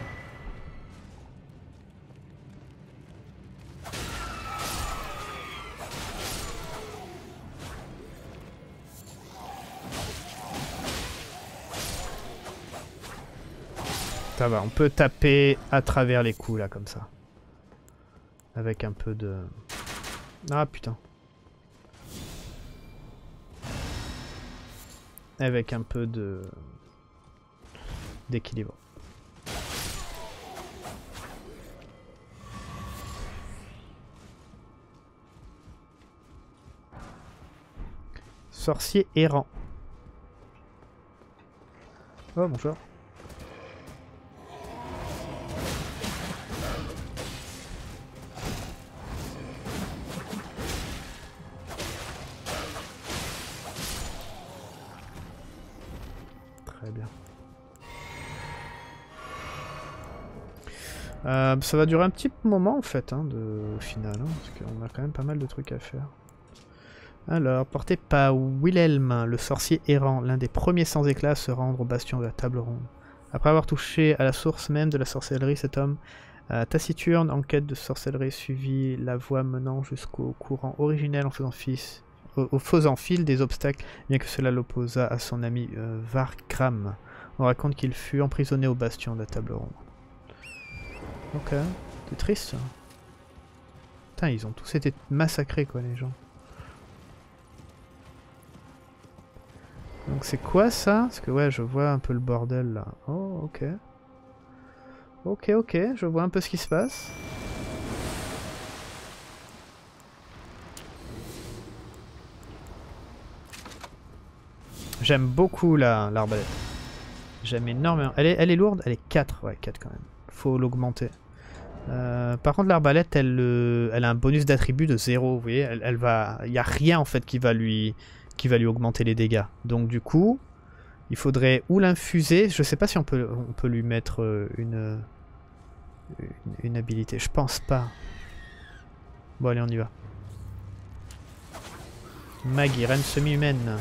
Ça va, on peut taper à travers les coups là, comme ça. Avec un peu de... Ah putain. Avec un peu de... d'équilibre. Sorcier errant. Oh bonjour. Très bien. Euh, ça va durer un petit moment en fait, hein, de, au final, hein, parce qu'on a quand même pas mal de trucs à faire. Alors, porté par Wilhelm, le sorcier errant, l'un des premiers sans éclat à se rendre au bastion de la table ronde. Après avoir touché à la source même de la sorcellerie, cet homme euh, taciturne, en quête de sorcellerie, suivit la voie menant jusqu'au courant originel en faisant, fils, au, au faisant fil des obstacles, bien que cela l'opposa à son ami euh, Vargram. On raconte qu'il fut emprisonné au bastion de la table ronde. Ok, c'est triste. Putain, ils ont tous été massacrés quoi, les gens. Donc c'est quoi ça? Parce que ouais, je vois un peu le bordel là. Oh, ok. Ok, ok, je vois un peu ce qui se passe. J'aime beaucoup la l'arbalète. J'aime énormément. Elle est, elle est lourde? Elle est quatre, ouais, quatre quand même. Faut l'augmenter. Euh, par contre, l'arbalète, elle, euh, elle a un bonus d'attribut de zéro, vous voyez. Elle, elle va... Il n'y a rien en fait qui va lui... qui va lui augmenter les dégâts. Donc du coup, il faudrait ou l'infuser. Je sais pas si on peut, on peut lui mettre une, une, une habilité. Je pense pas. Bon allez, on y va. Maggie, reine semi-humaine.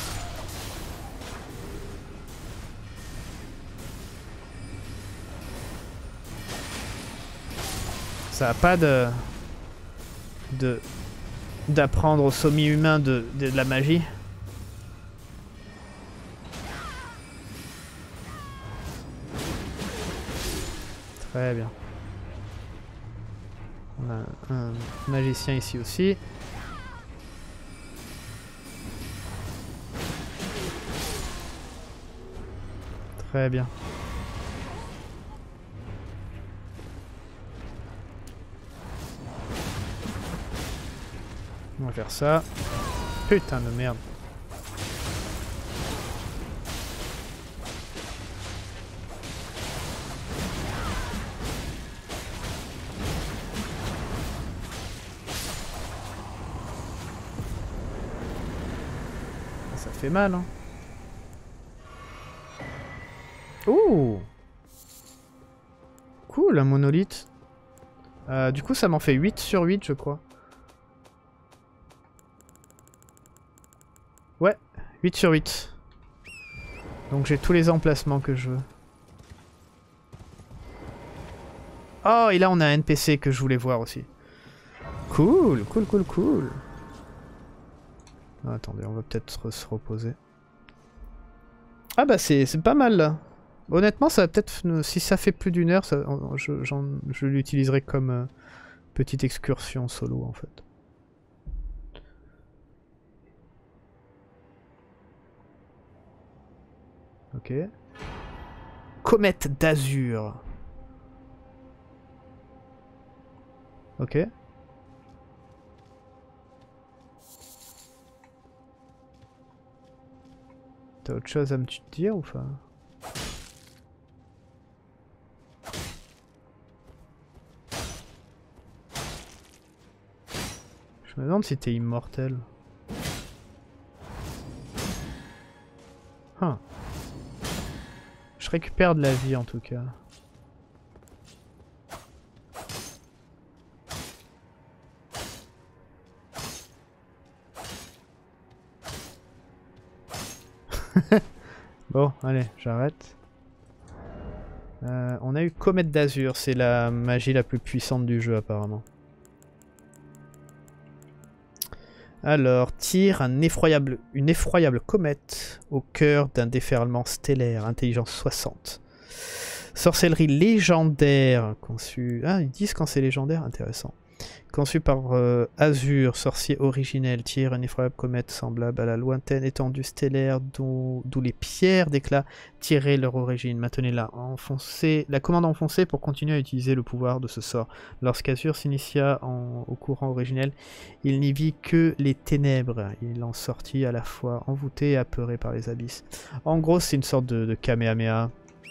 Ça a pas de... de... d'apprendre aux semi-humains de, de, de la magie. Très bien. On a un magicien ici aussi. Très bien. On va faire ça. Putain de merde. Ça fait mal, hein. Ouh! Cool, un monolithe. Euh, du coup, ça m'en fait huit sur huit, je crois. Ouais, huit sur huit. Donc j'ai tous les emplacements que je veux. Oh, et là on a un N P C que je voulais voir aussi. Cool, cool, cool, cool. Oh, attendez, on va peut-être se reposer. Ah bah c'est pas mal là. Honnêtement, ça va peut-être... Si ça fait plus d'une heure, ça, je, je l'utiliserai comme, euh, Petite excursion solo en fait. Ok. Comète d'azur. Ok. T'as autre chose à me dire ou pas? Je me demande si t'es immortel. Huh. Je récupère de la vie en tout cas. Bon, allez, j'arrête. Euh, on a eu Comète d'Azur, c'est la magie la plus puissante du jeu apparemment. Alors, tire un effroyable, une effroyable comète au cœur d'un déferlement stellaire, intelligence soixante. Sorcellerie légendaire, conçue... Ah, ils disent quand c'est légendaire, intéressant. Conçu par euh, Azur, sorcier originel, tire une effroyable comète semblable à la lointaine étendue stellaire d'où les pierres d'éclat tiraient leur origine. Maintenez-la enfoncée, la commande enfoncée pour continuer à utiliser le pouvoir de ce sort. Lorsqu'Azur s'initia au courant originel, il n'y vit que les ténèbres. Il en sortit à la fois envoûté et apeuré par les abysses. En gros, c'est une sorte de, de Kamehameha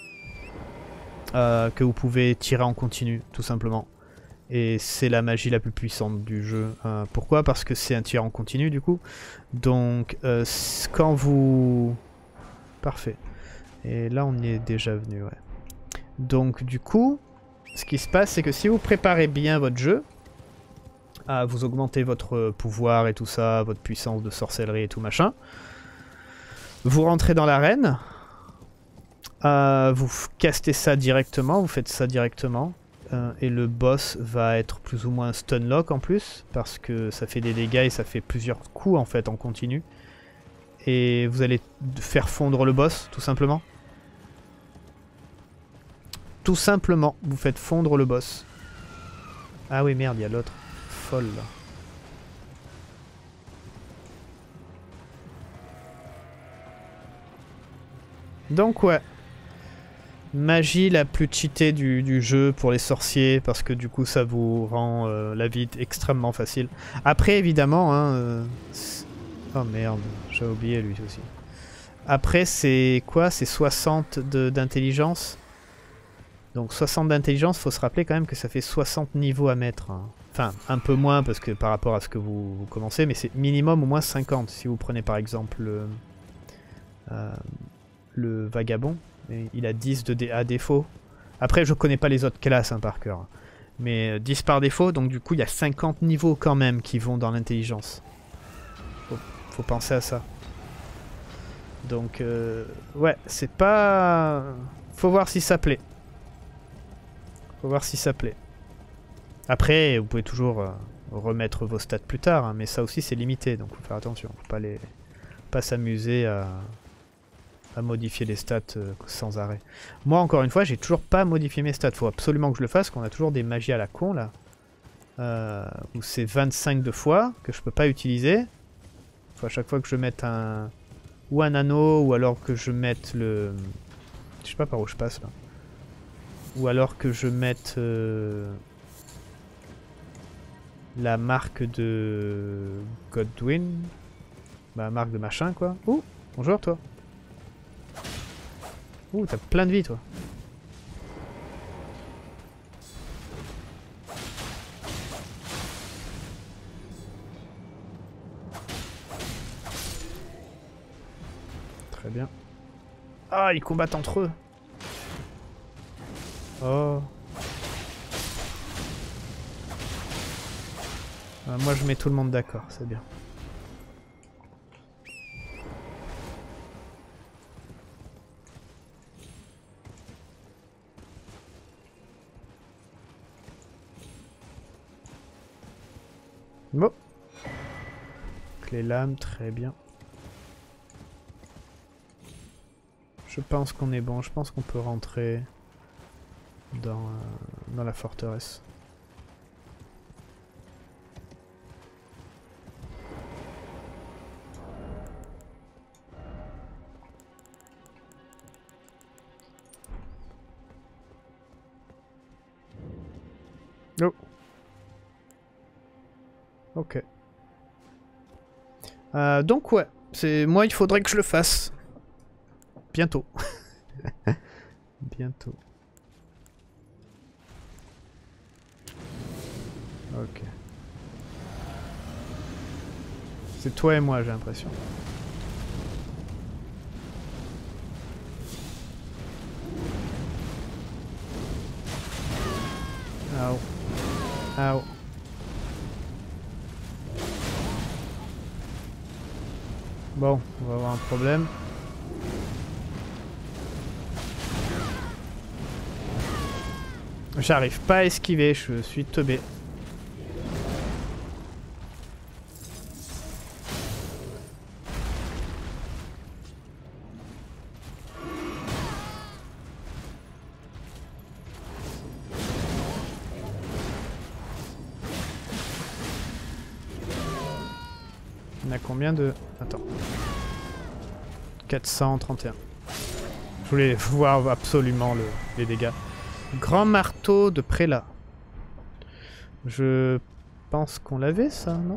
euh, que vous pouvez tirer en continu, tout simplement. Et c'est la magie la plus puissante du jeu. Euh, pourquoi? Parce que c'est un tir en continu du coup. Donc euh, quand vous... Parfait. Et là on y est déjà venu, ouais. Donc du coup, ce qui se passe c'est que si vous préparez bien votre jeu, à vous augmentez votre pouvoir et tout ça, votre puissance de sorcellerie et tout machin, vous rentrez dans l'arène, euh, vous castez ça directement, vous faites ça directement. Et le boss va être plus ou moins stun lock en plus, parce que ça fait des dégâts et ça fait plusieurs coups en fait en continu. Et vous allez faire fondre le boss, tout simplement. Tout simplement, vous faites fondre le boss. Ah oui merde, il y a l'autre. Folle là. Donc ouais. Magie la plus cheatée du, du jeu pour les sorciers, parce que du coup ça vous rend euh, la vie extrêmement facile. Après évidemment, hein, euh, oh merde, j'ai oublié lui aussi. Après c'est quoi? C'est soixante d'intelligence. Donc soixante d'intelligence, faut se rappeler quand même que ça fait soixante niveaux à mettre. Hein. Enfin, un peu moins parce que par rapport à ce que vous, vous commencez, mais c'est minimum au moins cinquante. Si vous prenez par exemple le, euh, le vagabond. Il a dix de dé à défaut. Après, je connais pas les autres classes hein, par cœur. Mais dix par défaut, donc du coup, il y a cinquante niveaux quand même qui vont dans l'intelligence. Faut, faut penser à ça. Donc, euh, ouais, c'est pas... Faut voir si ça plaît. Faut voir si ça plaît. Après, vous pouvez toujours euh, remettre vos stats plus tard, hein, mais ça aussi, c'est limité, donc faut faire attention. Faut pas les... pas s'amuser à... à modifier les stats euh, sans arrêt. Moi, encore une fois, j'ai toujours pas modifié mes stats. Faut absolument que je le fasse, qu'on a toujours des magies à la con, là. Euh, où c'est vingt-cinq de fois, que je peux pas utiliser. Faut à chaque fois que je mette un... ou un anneau, ou alors que je mette le... Je sais pas par où je passe, là. Ou alors que je mette... Euh... la marque de... Godwin. Bah, marque de machin, quoi. Ouh, bonjour, toi. Ouh, t'as plein de vie, toi. Très bien. Ah, ils combattent entre eux. Oh. Ah, moi, je mets tout le monde d'accord, c'est bien. Bon. Clé lame, très bien. Je pense qu'on est bon, je pense qu'on peut rentrer dans, euh, dans la forteresse. Oh. Ok. Euh, donc ouais, c'est moi il faudrait que je le fasse. Bientôt. Bientôt. Ok. C'est toi et moi j'ai l'impression. Ow. Ow. Bon, on va avoir un problème. J'arrive pas à esquiver, je suis teubé. On a combien de... Attends. quatre cent trente et un. Je voulais voir absolument le, les dégâts. Grand marteau de prélat. Je pense qu'on l'avait ça, non?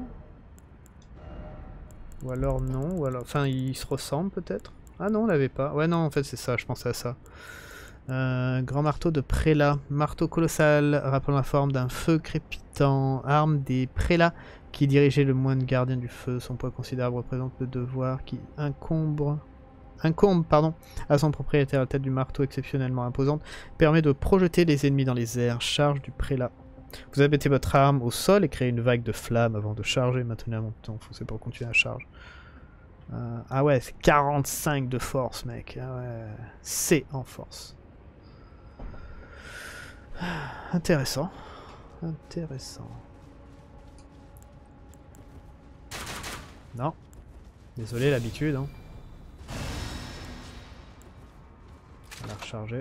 Ou alors non, ou alors... Enfin, il se ressemble peut-être? Ah non, on l'avait pas. Ouais, non, en fait c'est ça, je pensais à ça. Euh, grand marteau de prélat. Marteau colossal, rappelant la forme d'un feu crépitant. Arme des prélats qui dirigeait le moine gardien du feu. Son poids considérable représente le devoir qui incombe... incombe pardon, à son propriétaire. La tête du marteau, exceptionnellement imposante, permet de projeter les ennemis dans les airs. Charge du prélat. Vous abattez votre arme au sol et créez une vague de flammes avant de charger. Maintenez un montant, c'est pour continuer la charge. Euh, ah ouais, c'est quarante-cinq de force, mec. Ah ouais, c'est en force. Intéressant. Intéressant. Non. Désolé, l'habitude. Hein. On va la recharger.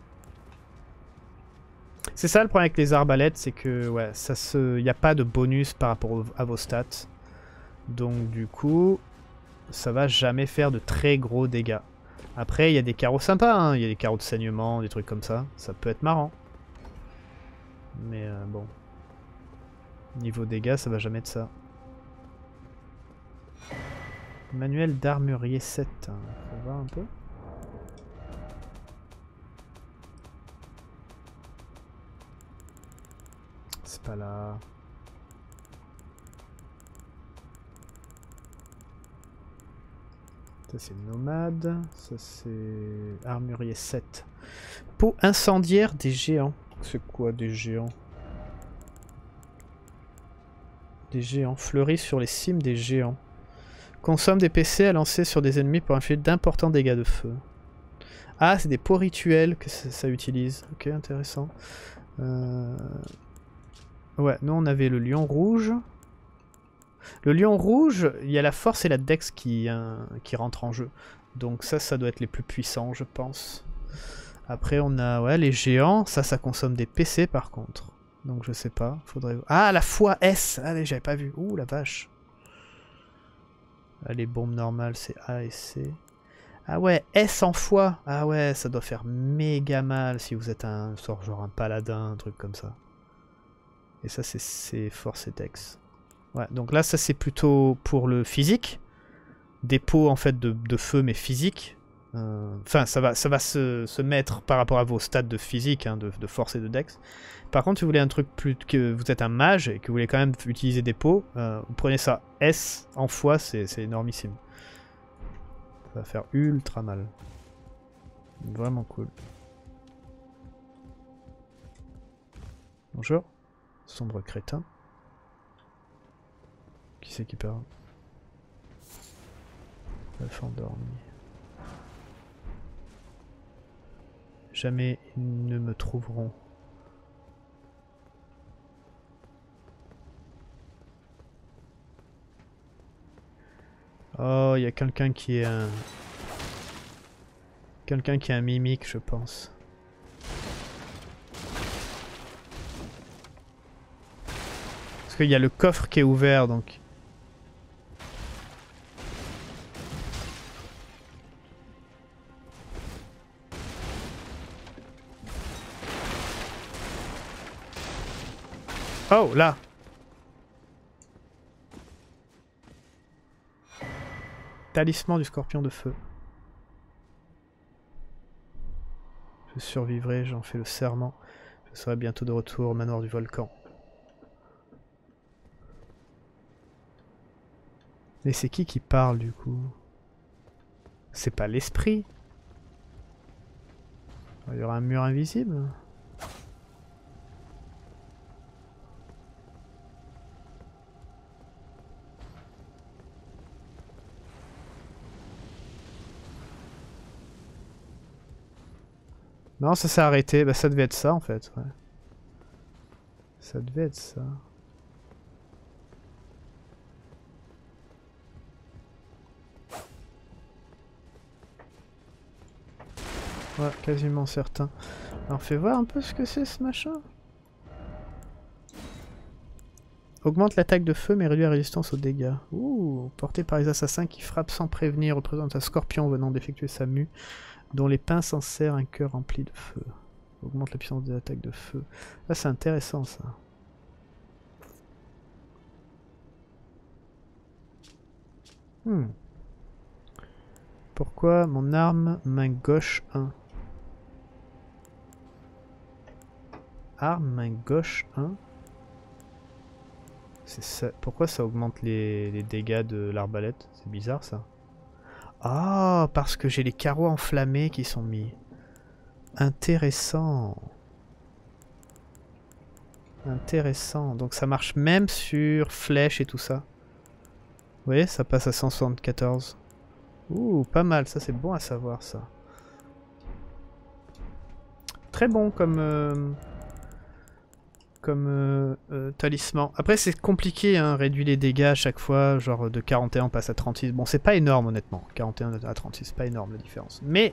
C'est ça le problème avec les arbalètes, c'est que ouais, ça se, y a pas de bonus par rapport au, à vos stats. Donc du coup, ça va jamais faire de très gros dégâts. Après, il y a des carreaux sympas, hein. Il y a des carreaux de saignement, des trucs comme ça. Ça peut être marrant. Mais euh, bon. Niveau dégâts, ça va jamais être ça. Manuel d'armurier sept. Hein. Faut voir un peu. C'est pas là. Ça c'est nomade. Ça c'est armurier sept. Peau incendiaire des géants. C'est quoi des géants? Des géants. Fleuris sur les cimes des géants. Consomme des P C à lancer sur des ennemis pour infliger d'importants dégâts de feu. Ah, c'est des pots rituels que ça, ça utilise. Ok, intéressant. Euh... Ouais, nous on avait le lion rouge. Le lion rouge, il y a la force et la dex qui, euh, qui rentrent en jeu. Donc ça, ça doit être les plus puissants, je pense. Après, on a ouais, les géants. Ça, ça consomme des P C par contre. Donc je sais pas. Faudrait... Ah, la foi S. Allez, j'avais pas vu. Ouh, la vache. Ah, les bombes normales, c'est A et C. Ah ouais, S en foi. Ah ouais, ça doit faire méga mal si vous êtes un sort genre un paladin, un truc comme ça. Et ça, c'est force et dex. Ouais, donc là, ça c'est plutôt pour le physique. Des pots en fait de, de feu, mais physique. Enfin, euh, ça va, ça va se, se mettre par rapport à vos stats de physique, hein, de, de force et de dex. Par contre, si vous voulez un truc plus que vous êtes un mage et que vous voulez quand même utiliser des pots, euh, vous prenez ça S en foi, c'est énormissime. Ça va faire ultra mal. Vraiment cool. Bonjour. Sombre crétin. Qui c'est qui parle? L'œuf endormi. Jamais ils ne me trouveront. Oh, il y a quelqu'un qui est un... Quelqu'un qui est un mimique, je pense. Parce qu'il y a le coffre qui est ouvert, donc... Oh, là. Talisman du scorpion de feu. Je survivrai, j'en fais le serment. Je serai bientôt de retour au manoir du volcan. Mais c'est qui qui parle du coup? C'est pas l'esprit? Il y aura un mur invisible? Non, ça s'est arrêté. Bah, ça devait être ça en fait. Ouais. Ça devait être ça. Ouais, quasiment certain. Alors, fais voir un peu ce que c'est ce machin. Augmente l'attaque de feu mais réduit la résistance aux dégâts. Ouh, porté par les assassins qui frappent sans prévenir, représente un scorpion venant d'effectuer sa mue, dont les pinces insèrent un cœur rempli de feu. Augmente la puissance des attaques de feu. Là, c'est intéressant ça. Hmm. Pourquoi mon arme main gauche un? Arme main gauche un. Ça. Pourquoi ça augmente les, les dégâts de l'arbalète? C'est bizarre ça. Ah, parce que j'ai les carreaux enflammés qui sont mis. Intéressant. Intéressant. Donc ça marche même sur flèche et tout ça. Vous voyez, ça passe à cent soixante-quatorze. Ouh, pas mal. Ça, c'est bon à savoir, ça. Très bon comme... Euh... comme euh, euh, talisman. Après c'est compliqué, hein, réduire les dégâts à chaque fois, genre de quarante et un on passe à trente-six. Bon c'est pas énorme honnêtement, quarante et un à trente-six, c'est pas énorme la différence. Mais...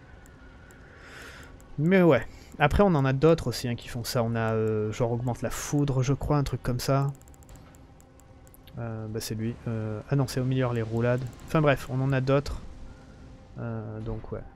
Mais ouais. Après on en a d'autres aussi hein, qui font ça, on a euh, genre augmente la foudre je crois, un truc comme ça. Euh, bah c'est lui. Euh... Ah non c'est au milieu les roulades. Enfin bref, on en a d'autres. Euh, donc ouais.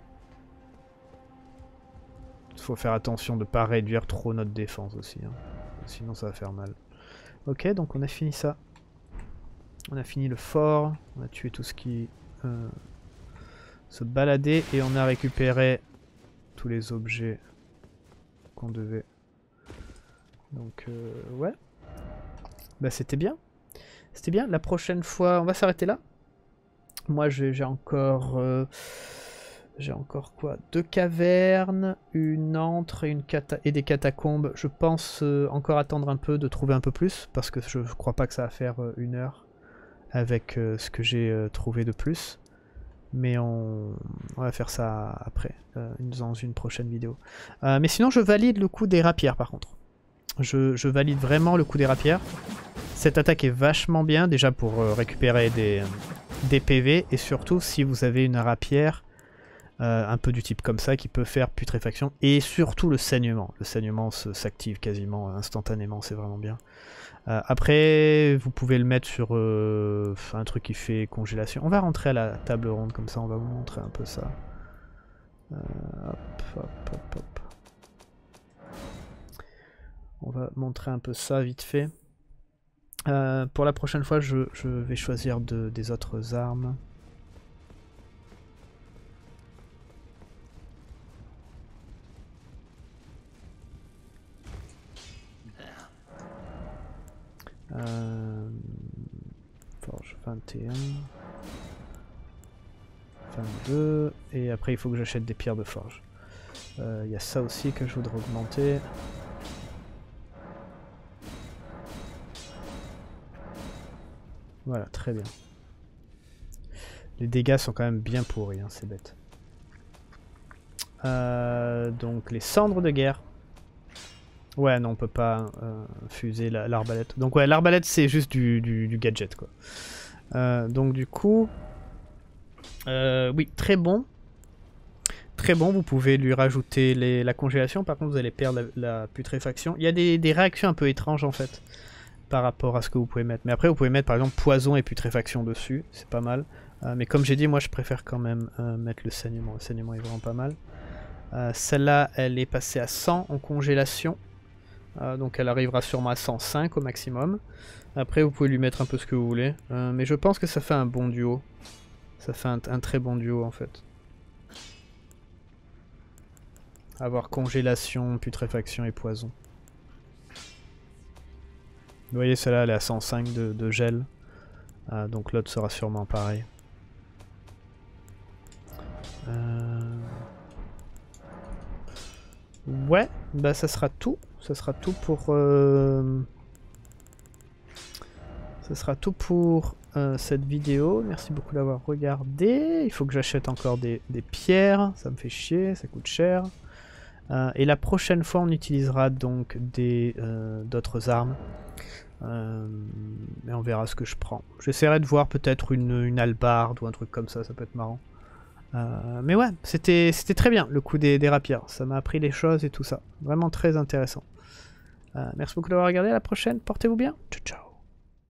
Faut faire attention de pas réduire trop notre défense aussi. Hein. Sinon ça va faire mal. Ok, donc on a fini ça. On a fini le fort. On a tué tout ce qui euh, se baladait. Et on a récupéré tous les objets qu'on devait. Donc euh, ouais. Bah c'était bien. C'était bien. La prochaine fois, on va s'arrêter là. Moi j'ai encore... Euh, J'ai encore quoi? Deux cavernes, une antre et, une cata et des catacombes. Je pense euh, encore attendre un peu, de trouver un peu plus, parce que je crois pas que ça va faire euh, une heure avec euh, ce que j'ai euh, trouvé de plus. Mais on, on va faire ça après, euh, dans une prochaine vidéo. Euh, mais sinon je valide le coup des rapières par contre. Je, je valide vraiment le coup des rapières. Cette attaque est vachement bien, déjà pour euh, récupérer des, des P V, et surtout si vous avez une rapière Euh, un peu du type comme ça qui peut faire putréfaction et surtout le saignement. Le saignement s'active quasiment instantanément, c'est vraiment bien. Euh, après, vous pouvez le mettre sur euh, un truc qui fait congélation. On va rentrer à la table ronde comme ça, on va vous montrer un peu ça. Euh, hop, hop, hop, hop. On va montrer un peu ça vite fait. Euh, pour la prochaine fois, je, je vais choisir de, des autres armes. Euh, forge vingt et un, vingt-deux, et après il faut que j'achète des pierres de forge. Il euh, y a ça aussi que je voudrais augmenter. Voilà, très bien. Les dégâts sont quand même bien pourris, hein, c'est bête. Euh, donc les cendres de guerre. Ouais, non, on peut pas euh, fuser l'arbalète. La, donc ouais, l'arbalète c'est juste du, du, du gadget quoi. Euh, donc du coup, euh, oui, très bon. Très bon, vous pouvez lui rajouter les, la congélation, par contre vous allez perdre la, la putréfaction. Il y a des, des réactions un peu étranges en fait, par rapport à ce que vous pouvez mettre. Mais après vous pouvez mettre par exemple poison et putréfaction dessus, c'est pas mal. Euh, mais comme j'ai dit, moi je préfère quand même euh, mettre le saignement. Le saignement est vraiment pas mal. Euh, Celle-là, elle est passée à cent en congélation. Euh, donc elle arrivera sûrement à cent cinq au maximum. Après vous pouvez lui mettre un peu ce que vous voulez. Euh, mais je pense que ça fait un bon duo. Ça fait un, un très bon duo en fait. Avoir congélation, putréfaction et poison. Vous voyez celle-là elle est à cent cinq de, de gel. Euh, donc l'autre sera sûrement pareil. Euh... Ouais, bah ça sera tout. Ça sera tout pour... Euh... Ça sera tout pour euh, cette vidéo. Merci beaucoup d'avoir regardé. Il faut que j'achète encore des, des pierres. Ça me fait chier, ça coûte cher. Euh, et la prochaine fois, on utilisera donc des euh, d'autres armes. Euh, mais on verra ce que je prends. J'essaierai de voir peut-être une, une hallebarde ou un truc comme ça, ça peut être marrant. Euh, mais ouais, c'était c'était très bien le coup des, des rapières. Ça m'a appris les choses et tout ça. Vraiment très intéressant. Euh, merci beaucoup d'avoir regardé. À la prochaine. Portez-vous bien. Ciao, ciao.